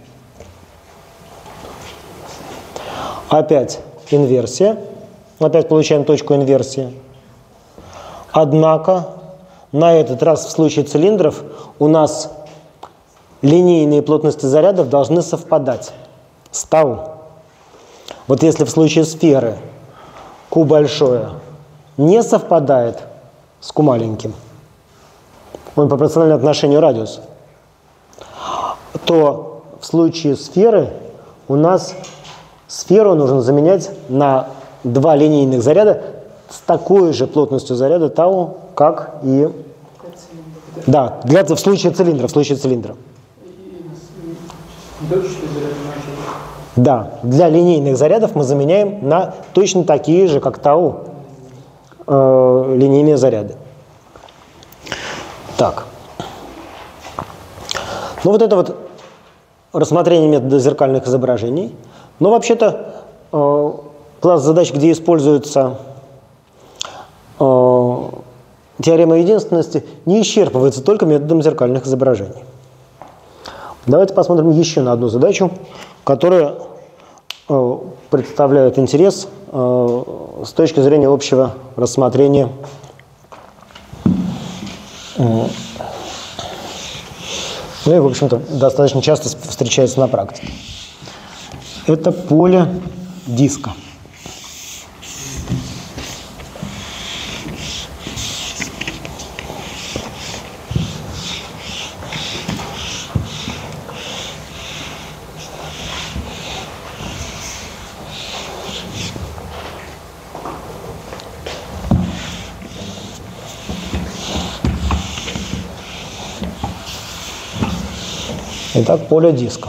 Опять инверсия. Опять получаем точку инверсии. Однако на этот раз в случае цилиндров у нас линейные плотности зарядов должны совпадать с тау. Вот если в случае сферы Q большое не совпадает с Q маленьким, он пропорциональный отношению радиуса, то в случае сферы у нас сферу нужно заменять на два линейных заряда с такой же плотностью заряда тау, как и... Да, в случае цилиндра. Да, для линейных зарядов мы заменяем на точно такие же, как тау, линейные заряды. Так. Ну вот это вот рассмотрение метода зеркальных изображений. Но вообще-то класс задач, где используется теорема единственности, не исчерпывается только методом зеркальных изображений. Давайте посмотрим еще на одну задачу, которая представляет интерес с точки зрения общего рассмотрения ну и, в общем-то, достаточно часто встречается на практике. Это поле диска. Итак, поле диска.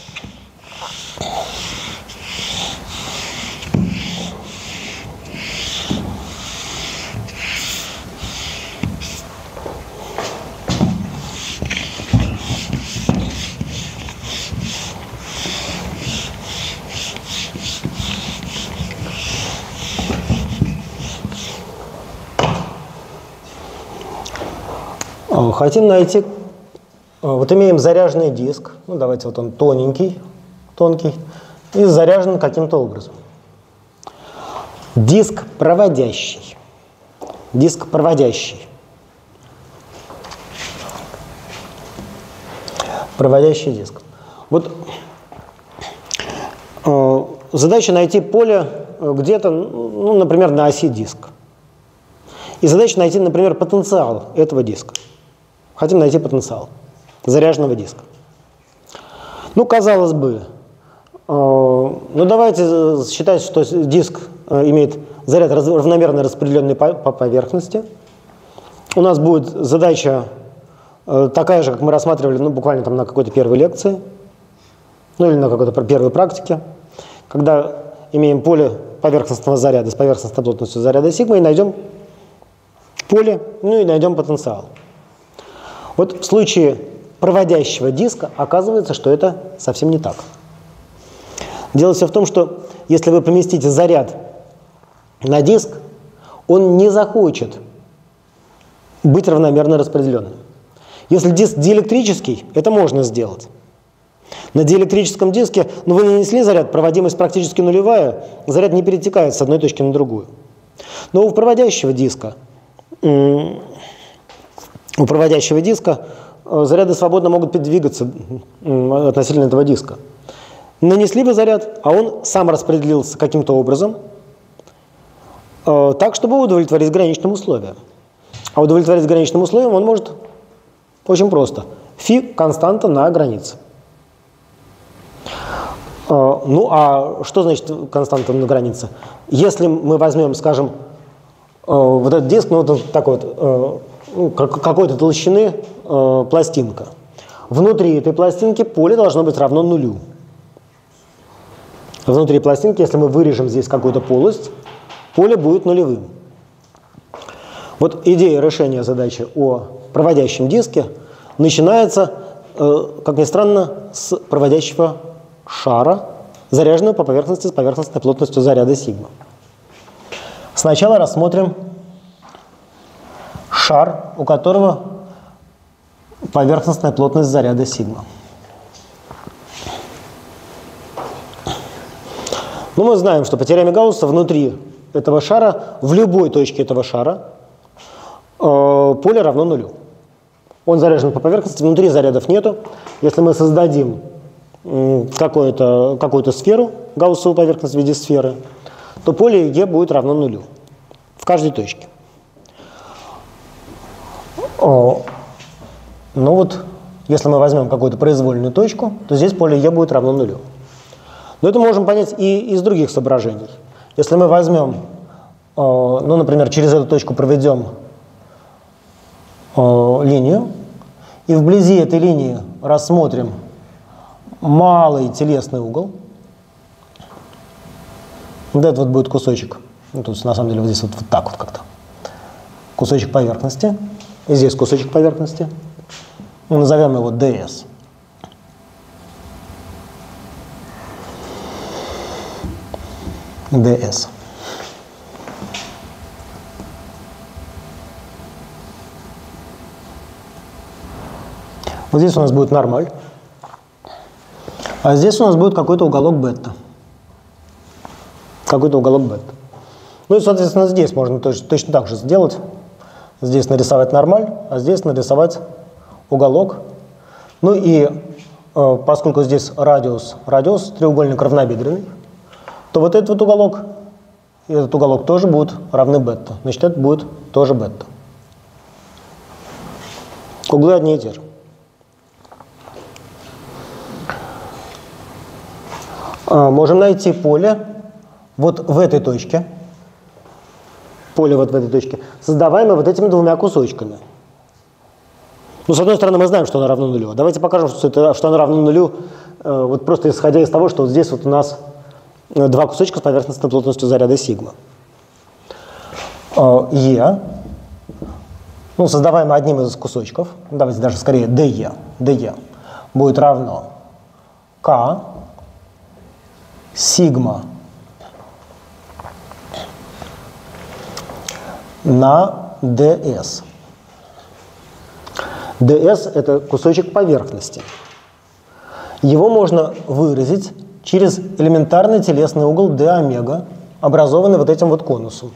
Хотим найти, вот имеем заряженный диск, ну давайте вот он тоненький, и заряжен каким-то образом. Диск проводящий. Проводящий диск. Вот задача найти поле где-то, ну, например, на оси диска. И задача найти, например, потенциал этого диска. Хотим найти потенциал заряженного диска. Ну, казалось бы, ну давайте считать, что диск имеет заряд равномерно распределенный по поверхности. У нас будет задача такая же, как мы рассматривали, ну, буквально там на какой-то первой лекции, ну или на какой-то первой практике, когда имеем поле поверхностного заряда с поверхностной плотностью заряда сигма и найдем поле, ну и найдем потенциал. Вот в случае проводящего диска оказывается, что это совсем не так. Дело все в том, что если вы поместите заряд на диск, он не захочет быть равномерно распределенным. Если диск диэлектрический, это можно сделать. На диэлектрическом диске, ну, вы нанесли заряд, проводимость практически нулевая, заряд не перетекает с одной точки на другую. Но у проводящего диска заряды свободно могут передвигаться относительно этого диска. Нанесли бы заряд, а он сам распределился каким-то образом, так, чтобы удовлетворить граничным условиям. А удовлетворить граничным условиям он может очень просто. Фи – константа на границе. Ну, а что значит константа на границе? Если мы возьмем, скажем, вот этот диск, ну, вот такой вот, какой-то толщины пластинка. Внутри этой пластинки поле должно быть равно нулю. Внутри пластинки, если мы вырежем здесь какую-то полость, поле будет нулевым. Вот идея решения задачи о проводящем диске начинается, как ни странно, с проводящего шара, заряженного по поверхности с поверхностной плотностью заряда сигма. Сначала рассмотрим шар, у которого поверхностная плотность заряда сигма. Ну, мы знаем, что по теореме Гаусса внутри этого шара, в любой точке этого шара, поле равно нулю. Он заряжен по поверхности, внутри зарядов нету. Если мы создадим какую-то сферу, гауссовую поверхность в виде сферы, то поле Е будет равно нулю в каждой точке. Ну вот, если мы возьмем какую-то произвольную точку, то здесь поле Е будет равно нулю. Но это мы можем понять и из других соображений. Если мы возьмем, ну, например, через эту точку проведем линию, и вблизи этой линии рассмотрим малый телесный угол, вот этот вот будет кусочек, ну, тут на самом деле вот здесь вот так вот как-то, кусочек поверхности, и здесь кусочек поверхности, мы назовем его DS. DS. Вот здесь у нас будет нормаль, а здесь у нас будет какой-то уголок бета. Какой-то уголок бета. Ну и, соответственно, здесь можно точно так же сделать. Здесь нарисовать нормаль, а здесь нарисовать уголок. Ну и поскольку здесь радиус треугольник равнобедренный, то вот этот вот уголок и этот уголок тоже будут равны бета. Значит, это будет тоже бета. Углы одни и те же. Можем найти поле вот в этой точке. Поле вот в этой точке, создаваемое вот этими двумя кусочками. Ну, с одной стороны, мы знаем, что оно равно нулю. Давайте покажем, что оно равно нулю, вот просто исходя из того, что вот здесь вот у нас два кусочка с поверхностной плотностью заряда сигма. Е, ну, создаваемое одним из кусочков, давайте даже скорее DE будет равно К сигма на ds. ds – это кусочек поверхности. Его можно выразить через элементарный телесный угол d омега, образованный вот этим вот конусом.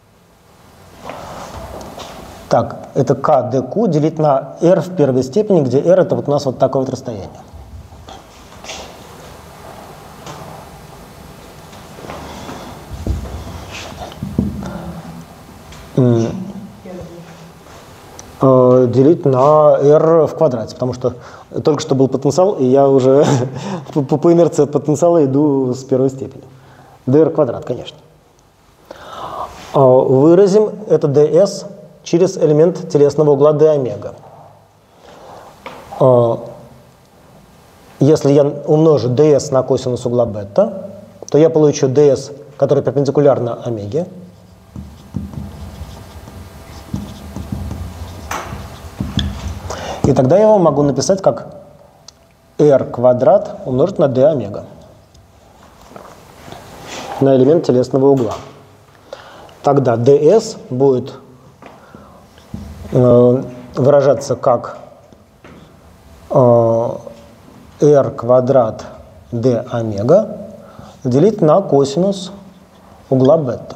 Так, это k dq делить на r в первой степени, где r – это вот у нас вот такое вот расстояние. Делить на r в квадрате, потому что только что был потенциал, и я уже по инерции от потенциала иду с первой степени. dr квадрат, конечно. Выразим это ds через элемент телесного угла d омега. Если я умножу ds на косинус угла бета, то я получу ds, который перпендикулярно омеге. И тогда я его могу написать как r квадрат умножить на d омега, на элемент телесного угла. Тогда ds будет выражаться как r квадрат d омега делить на косинус угла бета.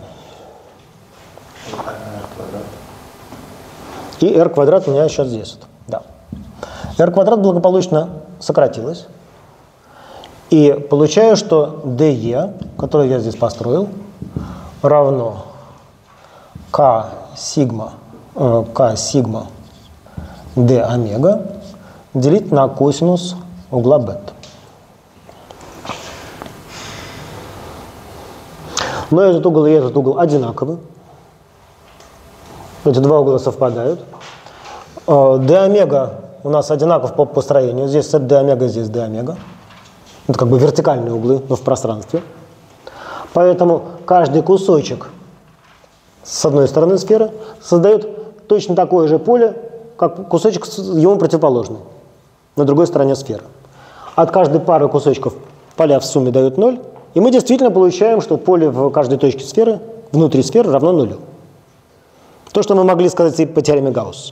И r квадрат у меня сейчас здесь. Да. r квадрат благополучно сократилось. И получаю, что DE, который я здесь построил, равно K сигма d омега делить на косинус угла бета. Но этот угол и этот угол одинаковы. Эти два угла совпадают. d омега у нас одинаков по построению. Здесь d омега, здесь d омега. Это как бы вертикальные углы, но в пространстве. Поэтому каждый кусочек с одной стороны сферы создает точно такое же поле, как кусочек ему противоположный на другой стороне сферы. От каждой пары кусочков поля в сумме дают 0, и мы действительно получаем, что поле в каждой точке сферы, внутри сферы, равно нулю. То, что мы могли сказать и по теореме Гаусса.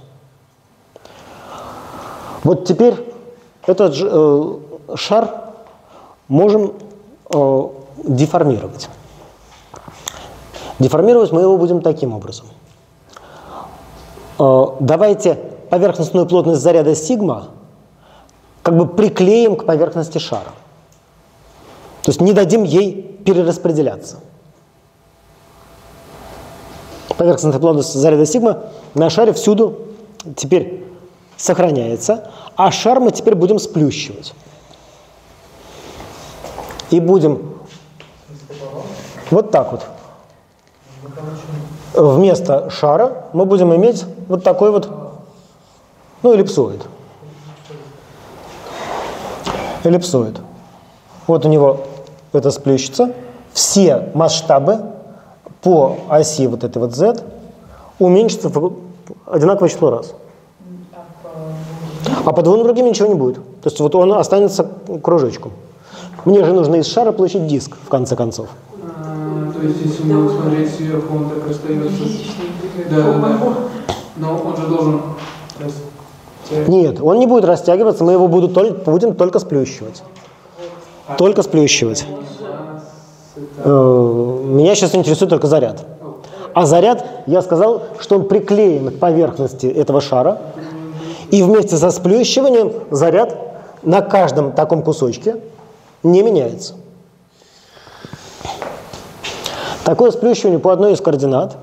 Вот теперь этот шар можем деформировать. Деформировать мы его будем таким образом. Давайте поверхностную плотность заряда сигма как бы приклеим к поверхности шара. То есть не дадим ей перераспределяться. Поверхностная плотность заряда сигма на шаре всюду теперь сохраняется, а шар мы теперь будем сплющивать. И будем вот так вот. Вместо шара мы будем иметь вот такой вот, ну, эллипсоид. Эллипсоид. Вот у него это сплющится. Все масштабы по оси вот этой вот z уменьшатся в одинаковое число раз. А по двум другим ничего не будет. То есть вот он останется кружочком. Мне же нужно из шара получить диск, в конце концов. То есть, если мы смотреть сверху, он так остается. Да. Но он же должен растягиваться. Нет, он не будет растягиваться, мы его будем только сплющивать. Только сплющивать. Меня сейчас интересует только заряд. А заряд, я сказал, что он приклеен к поверхности этого шара. И вместе со сплющиванием заряд на каждом таком кусочке не меняется. Такое сплющивание по одной из координат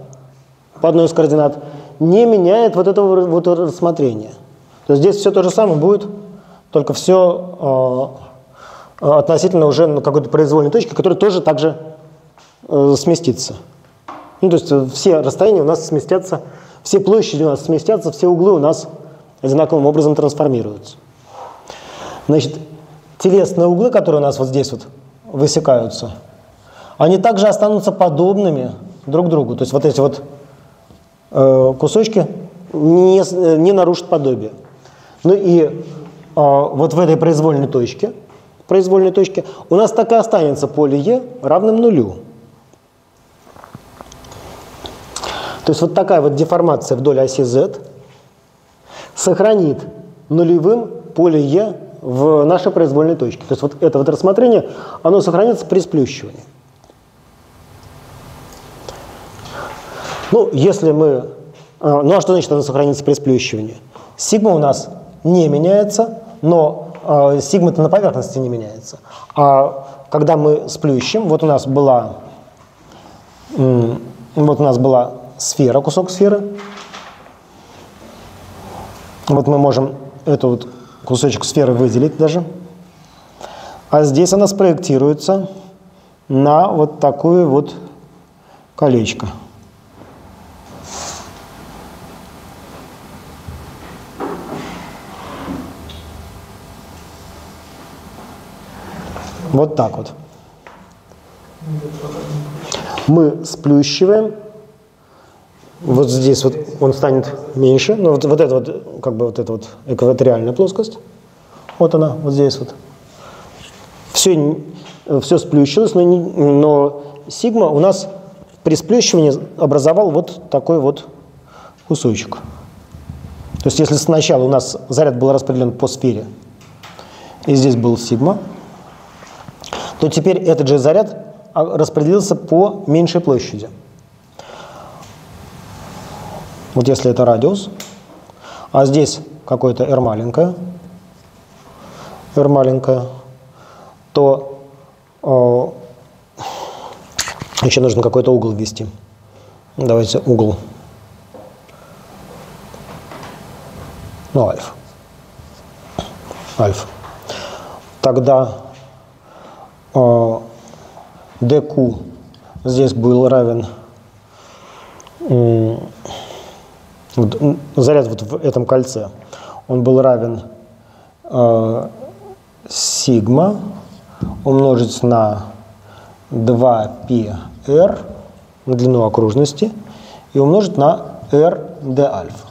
не меняет вот этого вот рассмотрения. То есть здесь все то же самое будет, только все относительно уже на какой-то произвольной точке, которая тоже так же сместится. Ну, то есть все расстояния у нас сместятся, все площади у нас сместятся, все углы у нас одинаковым образом трансформируются. Значит, телесные углы, которые у нас вот здесь вот высекаются, они также останутся подобными друг другу. То есть вот эти вот кусочки не нарушат подобие. Ну и вот в этой произвольной точке у нас так и останется поле Е равным нулю. То есть вот такая вот деформация вдоль оси Z сохранит нулевым поле Е в нашей произвольной точке. То есть вот это вот рассмотрение, оно сохранится при сплющивании. Ну, если мы... Ну, а что значит оно сохранится при сплющивании? Сигма у нас не меняется, но сигма-то на поверхности не меняется. А когда мы сплющим, вот у нас была сфера, кусок сферы. Вот мы можем этот вот кусочек сферы выделить даже. А здесь она спроектируется на вот такое вот колечко. Вот так вот. Мы сплющиваем. Вот здесь вот он станет меньше. Но вот это вот, как бы вот эта вот экваториальная плоскость. Вот она, вот здесь вот. Все сплющилось, но сигма у нас при сплющивании образовал вот такой вот кусочек. То есть если сначала у нас заряд был распределен по сфере, и здесь был сигма, то теперь этот же заряд распределился по меньшей площади. Вот если это радиус, а здесь какое-то r маленькое, то еще нужно какой-то угол ввести. Давайте угол, ну, альфа. Тогда dq здесь был равен, заряд вот в этом кольце, он был равен сигма умножить на 2πr, на длину окружности, и умножить на r d альфа.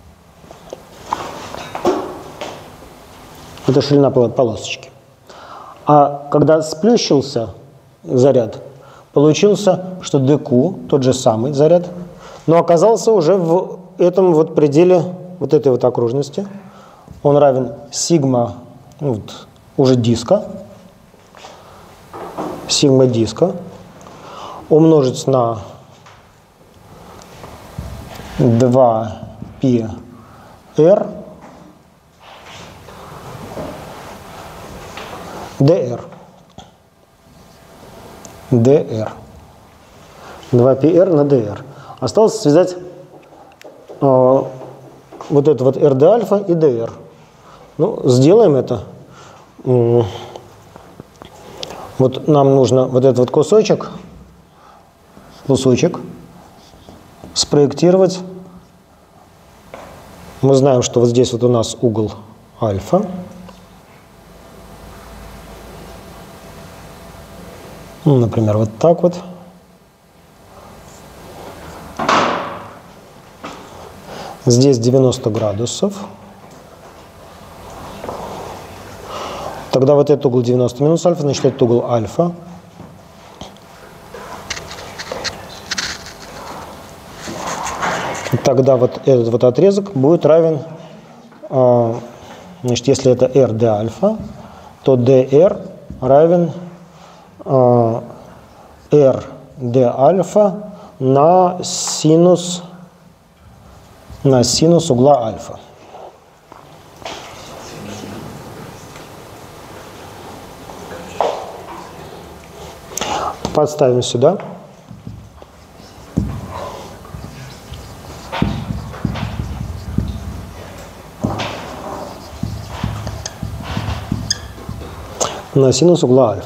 Это ширина полосочки. А когда сплющился заряд, получился, что dq, тот же самый заряд, но оказался уже в этом вот пределе вот этой вот окружности. Он равен сигма, ну, вот, уже диска, сигма диска, умножить на 2πr dr. 2πr на dr. Осталось связать вот это вот r d альфа и dr. Ну, сделаем это. Вот нам нужно вот этот вот кусочек спроектировать. Мы знаем, что вот здесь вот у нас угол альфа. Ну, например, вот так вот. Здесь 90 градусов. Тогда вот этот угол 90 минус альфа, значит, этот угол альфа. Тогда вот этот вот отрезок будет равен, значит, если это r d альфа, то dr равен r d альфа на синус угла альфа. Подставим сюда. На синус угла альфа.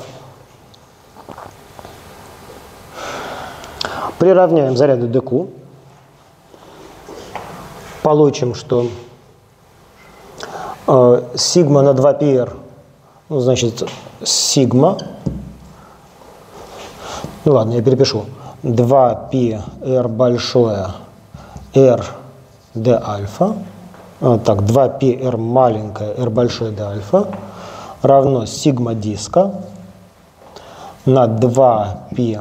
Приравняем заряды dq. Получим, что Сигма на 2πr, ну, значит, сигма, ну ладно, я перепишу, 2πr большое r d альфа, так, 2πr маленькое r большое d альфа равно сигма диска на 2π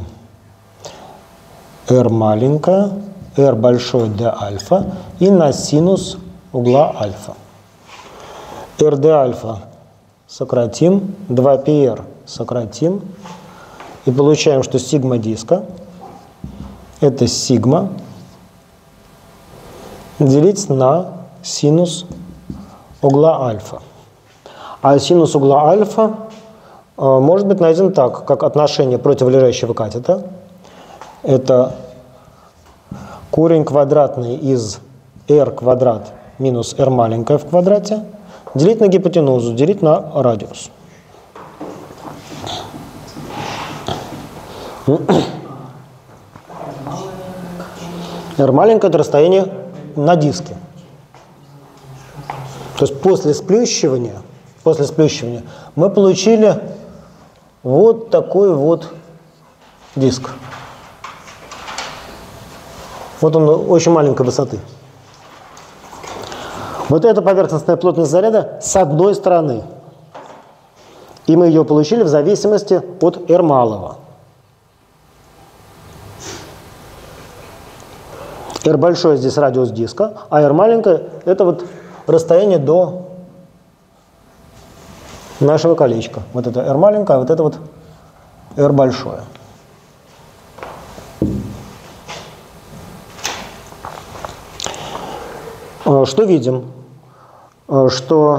r маленькое r большое d альфа и на синус угла альфа. rd альфа сократим, 2πr сократим, и получаем, что сигма диска это сигма делить на синус угла альфа. А синус угла альфа может быть найден так, как отношение противолежащего катета. Это корень квадратный из r квадрат минус r маленькое в квадрате делить на гипотенузу, делить на радиус. R маленькое – это расстояние на диске. То есть после сплющивания мы получили вот такой вот диск. Вот он очень маленькой высоты. Вот это поверхностная плотность заряда с одной стороны. И мы ее получили в зависимости от R малого. R большое здесь радиус диска, а R маленькое это вот расстояние до нашего колечка. Вот это R маленькое, а вот это вот R большое. Что видим? Что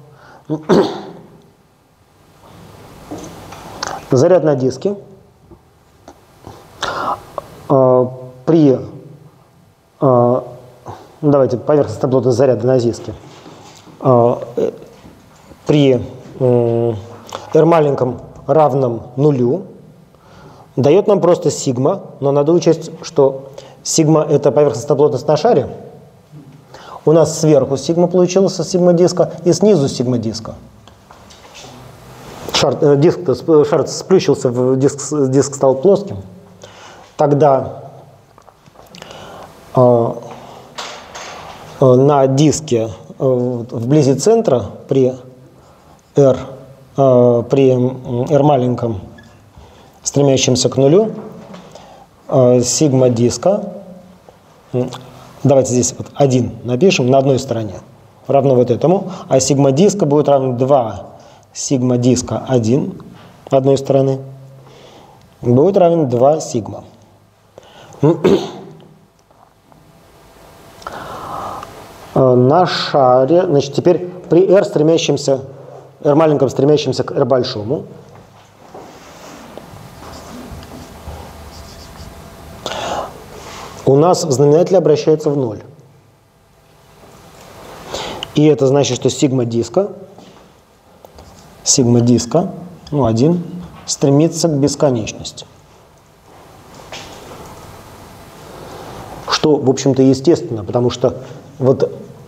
заряд на диске при давайте поверхностная плотность заряда на диске при R маленьком равном нулю дает нам просто сигма, но надо учесть, что сигма это поверхностная плотность на шаре. У нас сверху сигма получился, сигма диска, и снизу сигма диска. Шар сплющился, диск стал плоским. Тогда на диске вблизи центра при R маленьком, стремящемся к нулю, сигма диска, давайте здесь вот 1 напишем на одной стороне, равно вот этому, а сигма диска будет равно 2 сигма диска 1 одной стороны, будет равен 2 сигма. На шаре, значит, теперь при R маленьком стремящемся к R большому, у нас знаменатель обращается в ноль. И это значит, что сигма диска, ну 1, стремится к бесконечности. Что, в общем-то, естественно, потому что вот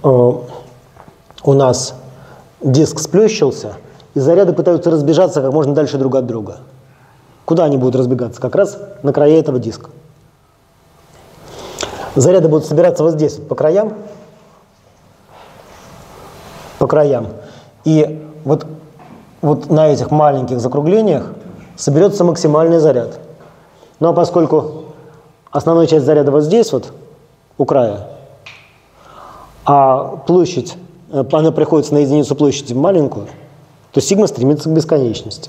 у нас диск сплющился, и заряды пытаются разбежаться как можно дальше друг от друга. Куда они будут разбегаться? Как раз на края этого диска. Заряды будут собираться вот здесь, по краям. И вот на этих маленьких закруглениях соберется максимальный заряд. Ну а поскольку основная часть заряда вот здесь, вот у края, а площадь, она приходится на единицу площади маленькую, то сигма стремится к бесконечности.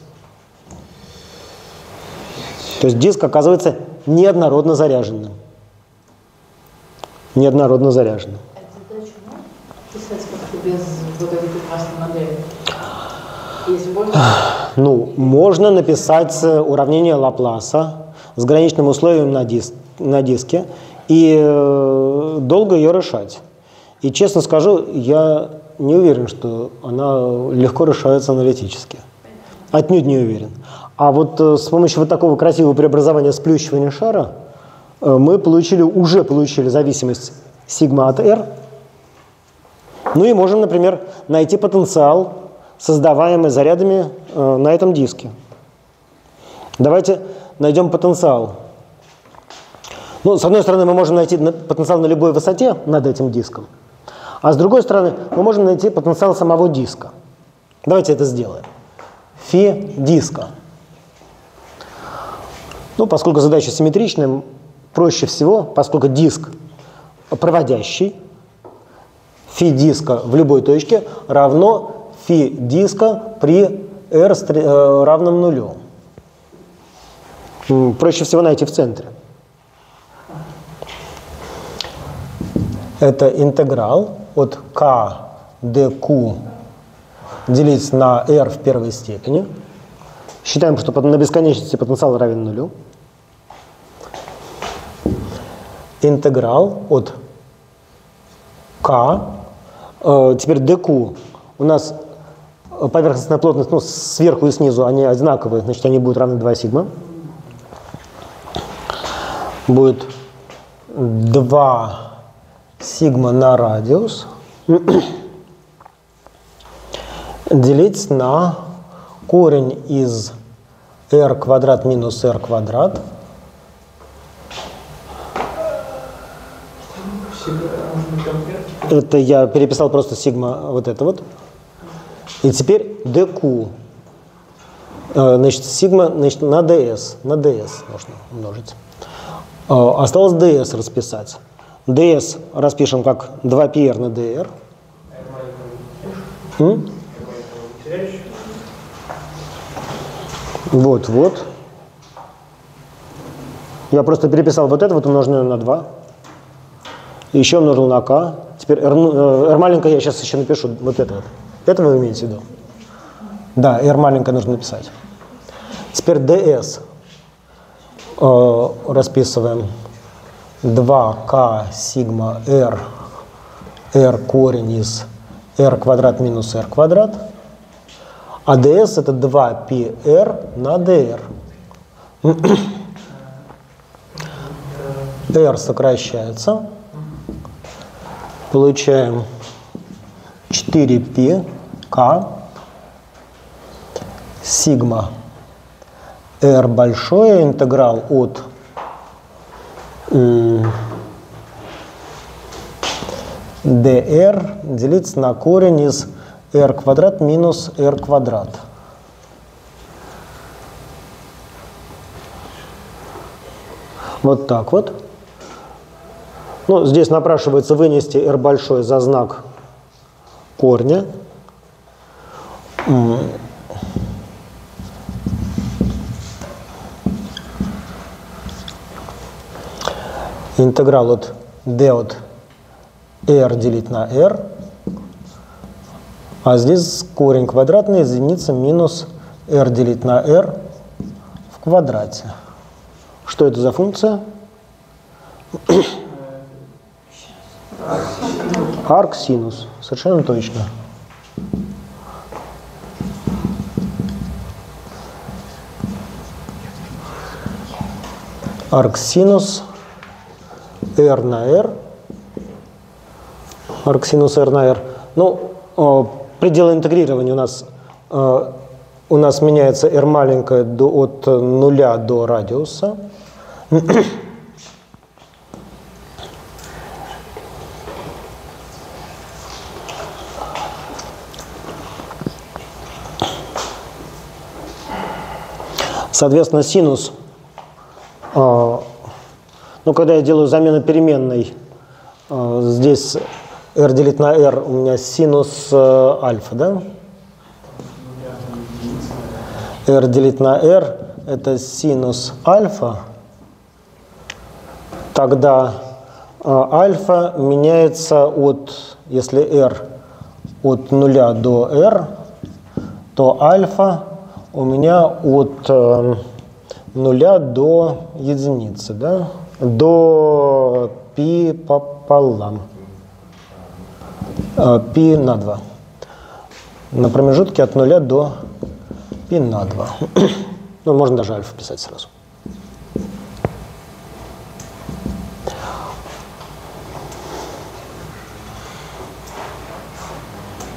То есть диск оказывается неоднородно заряженным. Неоднородно заряженным. А задачу можно писать как-то без вот этой прекрасной модели? Есть больше? Ну, можно написать уравнение Лапласа с граничным условием на диске и долго ее решать. И честно скажу, я не уверен, что она легко решается аналитически. Отнюдь не уверен. А вот с помощью вот такого красивого преобразования сплющивания шара мы уже получили зависимость сигма от R Ну и можем, например, найти потенциал, создаваемый зарядами на этом диске. Давайте найдем потенциал. Ну, с одной стороны, мы можем найти потенциал на любой высоте над этим диском, а с другой стороны, мы можем найти потенциал самого диска. Давайте это сделаем. Фи диска. Ну, поскольку задача симметричная, проще всего, поскольку диск проводящий, фи диска в любой точке равно фи диска при r равном нулю. Проще всего найти в центре. Это интеграл от k dq делить на r в первой степени. Считаем, что на бесконечности потенциал равен нулю. Интеграл от k. Теперь dq. У нас поверхностная плотность, ну, сверху и снизу, они одинаковые, значит, они будут равны 2 сигма. Будет 2 сигма на радиус делить на корень из r квадрат минус r квадрат. Это я переписал просто сигма вот это вот. И теперь dq. Значит, сигма, значит, на ds. На ds можно умножить. Осталось ds расписать. ds распишем как 2πr на dr. Вот. Я просто переписал вот это вот умноженное на 2. Еще умножил на k. Теперь r маленькое я сейчас еще напишу. Вот это вот. Это вы имеете в виду? Да, r маленькое нужно написать. Теперь ds. Расписываем 2k сигма r корень из r квадрат минус r квадрат. А ds это 2πr на dr. r сокращается. Получаем 4πk сигма r большое, интеграл от dr делится на корень из r квадрат минус r квадрат. Вот так вот. Ну, здесь напрашивается вынести r большой за знак корня. Интеграл от d от r делить на r. А здесь корень квадратный из единицы минус r делить на r в квадрате. Что это за функция? Арксинус. Совершенно точно. Арксинус r на r. Арксинус r на r. Ну, пределы интегрирования у нас меняется r маленькое от 0 до радиуса. Соответственно, синус, ну, когда я делаю замену переменной, здесь r делить на r, у меня синус альфа, да? r делить на r – это синус альфа. Тогда альфа меняется если r от 0 до r, то альфа у меня от 0 до единицы, да? До π пополам. Π на 2. На промежутке от 0 до π на 2. Ну, можно даже альфа писать сразу.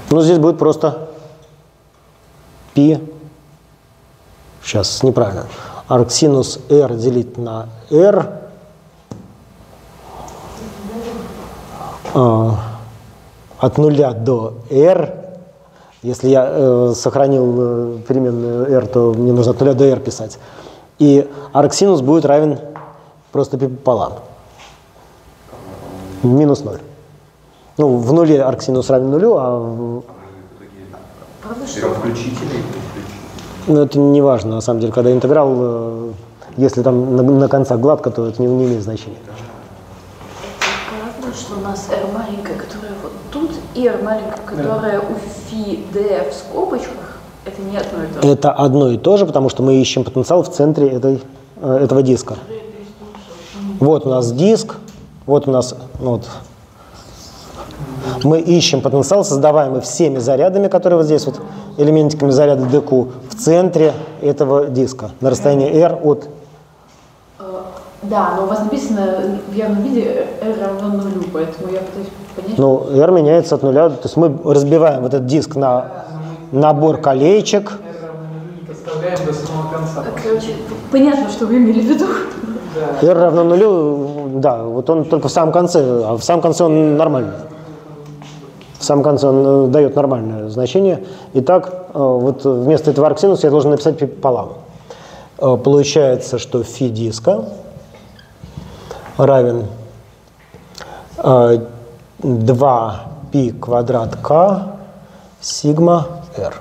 Ну, здесь будет просто π. Сейчас, неправильно. Арксинус r делить на r. От 0 до r. Если я сохранил переменную r, то мне нужно от 0 до r писать. И арксинус будет равен просто π пополам. Минус 0. Ну, в нуле арксинус равен нулю, а Включители. ну, это не важно, на самом деле. Когда интеграл, если там на концах гладко, то это не имеет значения. Правда, что у нас r маленькая, которая вот тут, и r маленькая, которая у фи d в скобочках, это не одно и то же. Это одно и то же, потому что мы ищем потенциал в центре этого диска. Вот у нас диск, вот у нас вот. Мы ищем потенциал, создаваемый всеми зарядами, которые вот здесь вот, элементиками заряда dq, в центре этого диска, на расстоянии r от... Да, но у вас написано в явном виде r равно нулю, поэтому я пытаюсь понять. Ну, r меняется от нуля, то есть мы разбиваем вот этот диск на набор колечек. R равно нулю не подставляем до самого конца. Короче, понятно, что вы имели в виду. Да. R равно нулю, да, вот он только в самом конце, а в самом конце он нормальный. В самом конце он дает нормальное значение. Итак, вот вместо этого арксинуса я должен написать π пополам. Получается, что φ диска равен 2π квадрат k сигма r.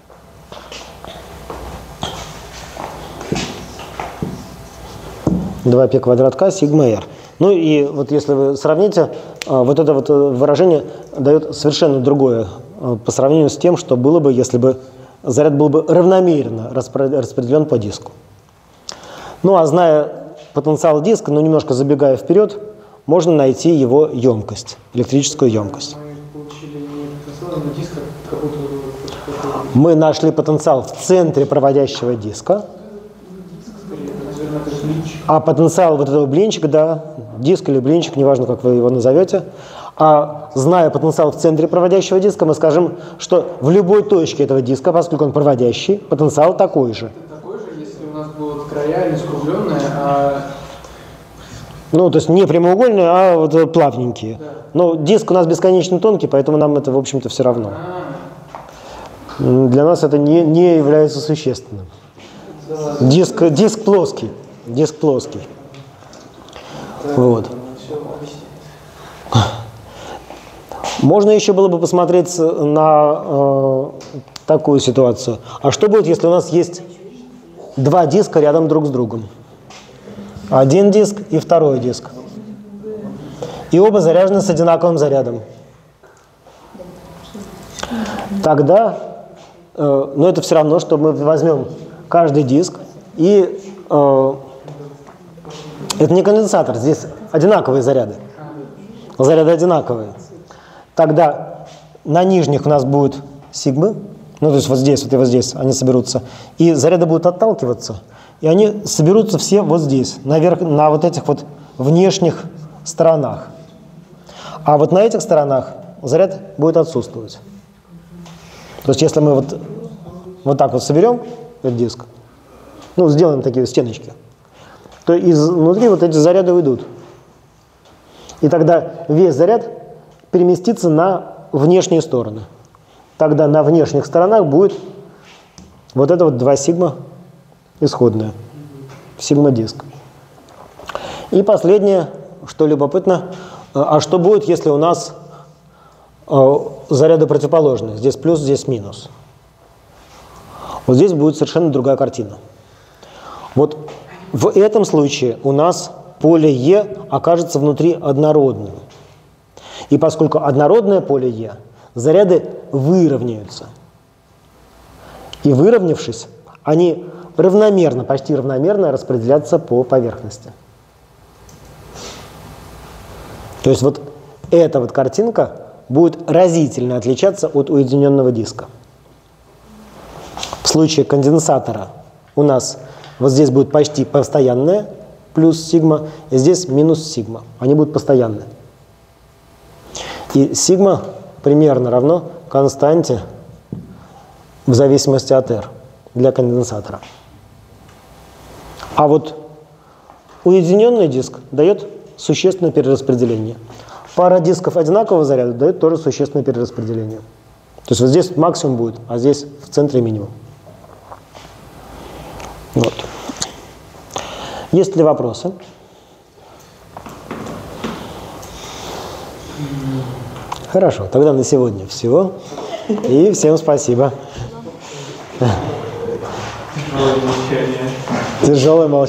Два π квадрат k сигма r. Ну и вот если вы сравните, вот это вот выражение дает совершенно другое по сравнению с тем, что было бы, если бы заряд был бы равномерно распределен по диску. Ну а зная потенциал диска, но немножко забегая вперед, можно найти его емкость, электрическую емкость. Мы получили не потенциал, но диск как будто бы... Мы нашли потенциал в центре проводящего диска, Наверное, это же блинчик. а потенциал вот этого блинчика, да, диск или блинчик, неважно, как вы его назовете, а зная потенциал в центре проводящего диска, мы скажем, что в любой точке этого диска, поскольку он проводящий, потенциал такой же. Это такой же, если у нас будут края не скругленные, а... Ну, то есть не прямоугольные, а вот плавненькие. Да. Но диск у нас бесконечно тонкий, поэтому нам это, в общем-то, все равно. Для нас это не является существенным. Да. Диск плоский. Диск плоский. Вот. Все объясняет. Можно еще было бы посмотреть на такую ситуацию. А что будет, если у нас есть два диска рядом друг с другом? Один диск и второй диск. И оба заряжены с одинаковым зарядом. Тогда, но это все равно, что мы возьмем каждый диск и... это не конденсатор, здесь одинаковые заряды. Заряды одинаковые. Тогда на нижних у нас будет сигмы, ну то есть вот здесь, вот и вот здесь они соберутся, и заряды будут отталкиваться, и они соберутся все вот здесь, наверх, на вот этих вот внешних сторонах. А вот на этих сторонах заряд будет отсутствовать. То есть если мы вот так вот соберем этот диск, ну сделаем такие стеночки, то изнутри вот эти заряды уйдут. И тогда весь заряд переместится на внешние стороны. Тогда на внешних сторонах будет вот это вот 2 сигма исходное, сигма-диск. И последнее, что любопытно, а что будет, если у нас заряды противоположные? Здесь плюс, здесь минус. Вот здесь будет совершенно другая картина. Вот в этом случае у нас поле Е окажется внутри однородным. И поскольку однородное поле Е, заряды выровняются. И выровнявшись, они равномерно, почти равномерно распределятся по поверхности. То есть вот эта вот картинка будет разительно отличаться от уединенного диска. В случае конденсатора у нас вот здесь будет почти постоянное плюс сигма, и здесь минус сигма. Они будут постоянны. И сигма примерно равно константе в зависимости от R для конденсатора. А вот уединенный диск дает существенное перераспределение. Пара дисков одинакового заряда дает тоже существенное перераспределение. То есть вот здесь максимум будет, а здесь в центре минимум. Вот. Есть ли вопросы? Хорошо, тогда на сегодня всего. И всем спасибо. Тяжелое молчание.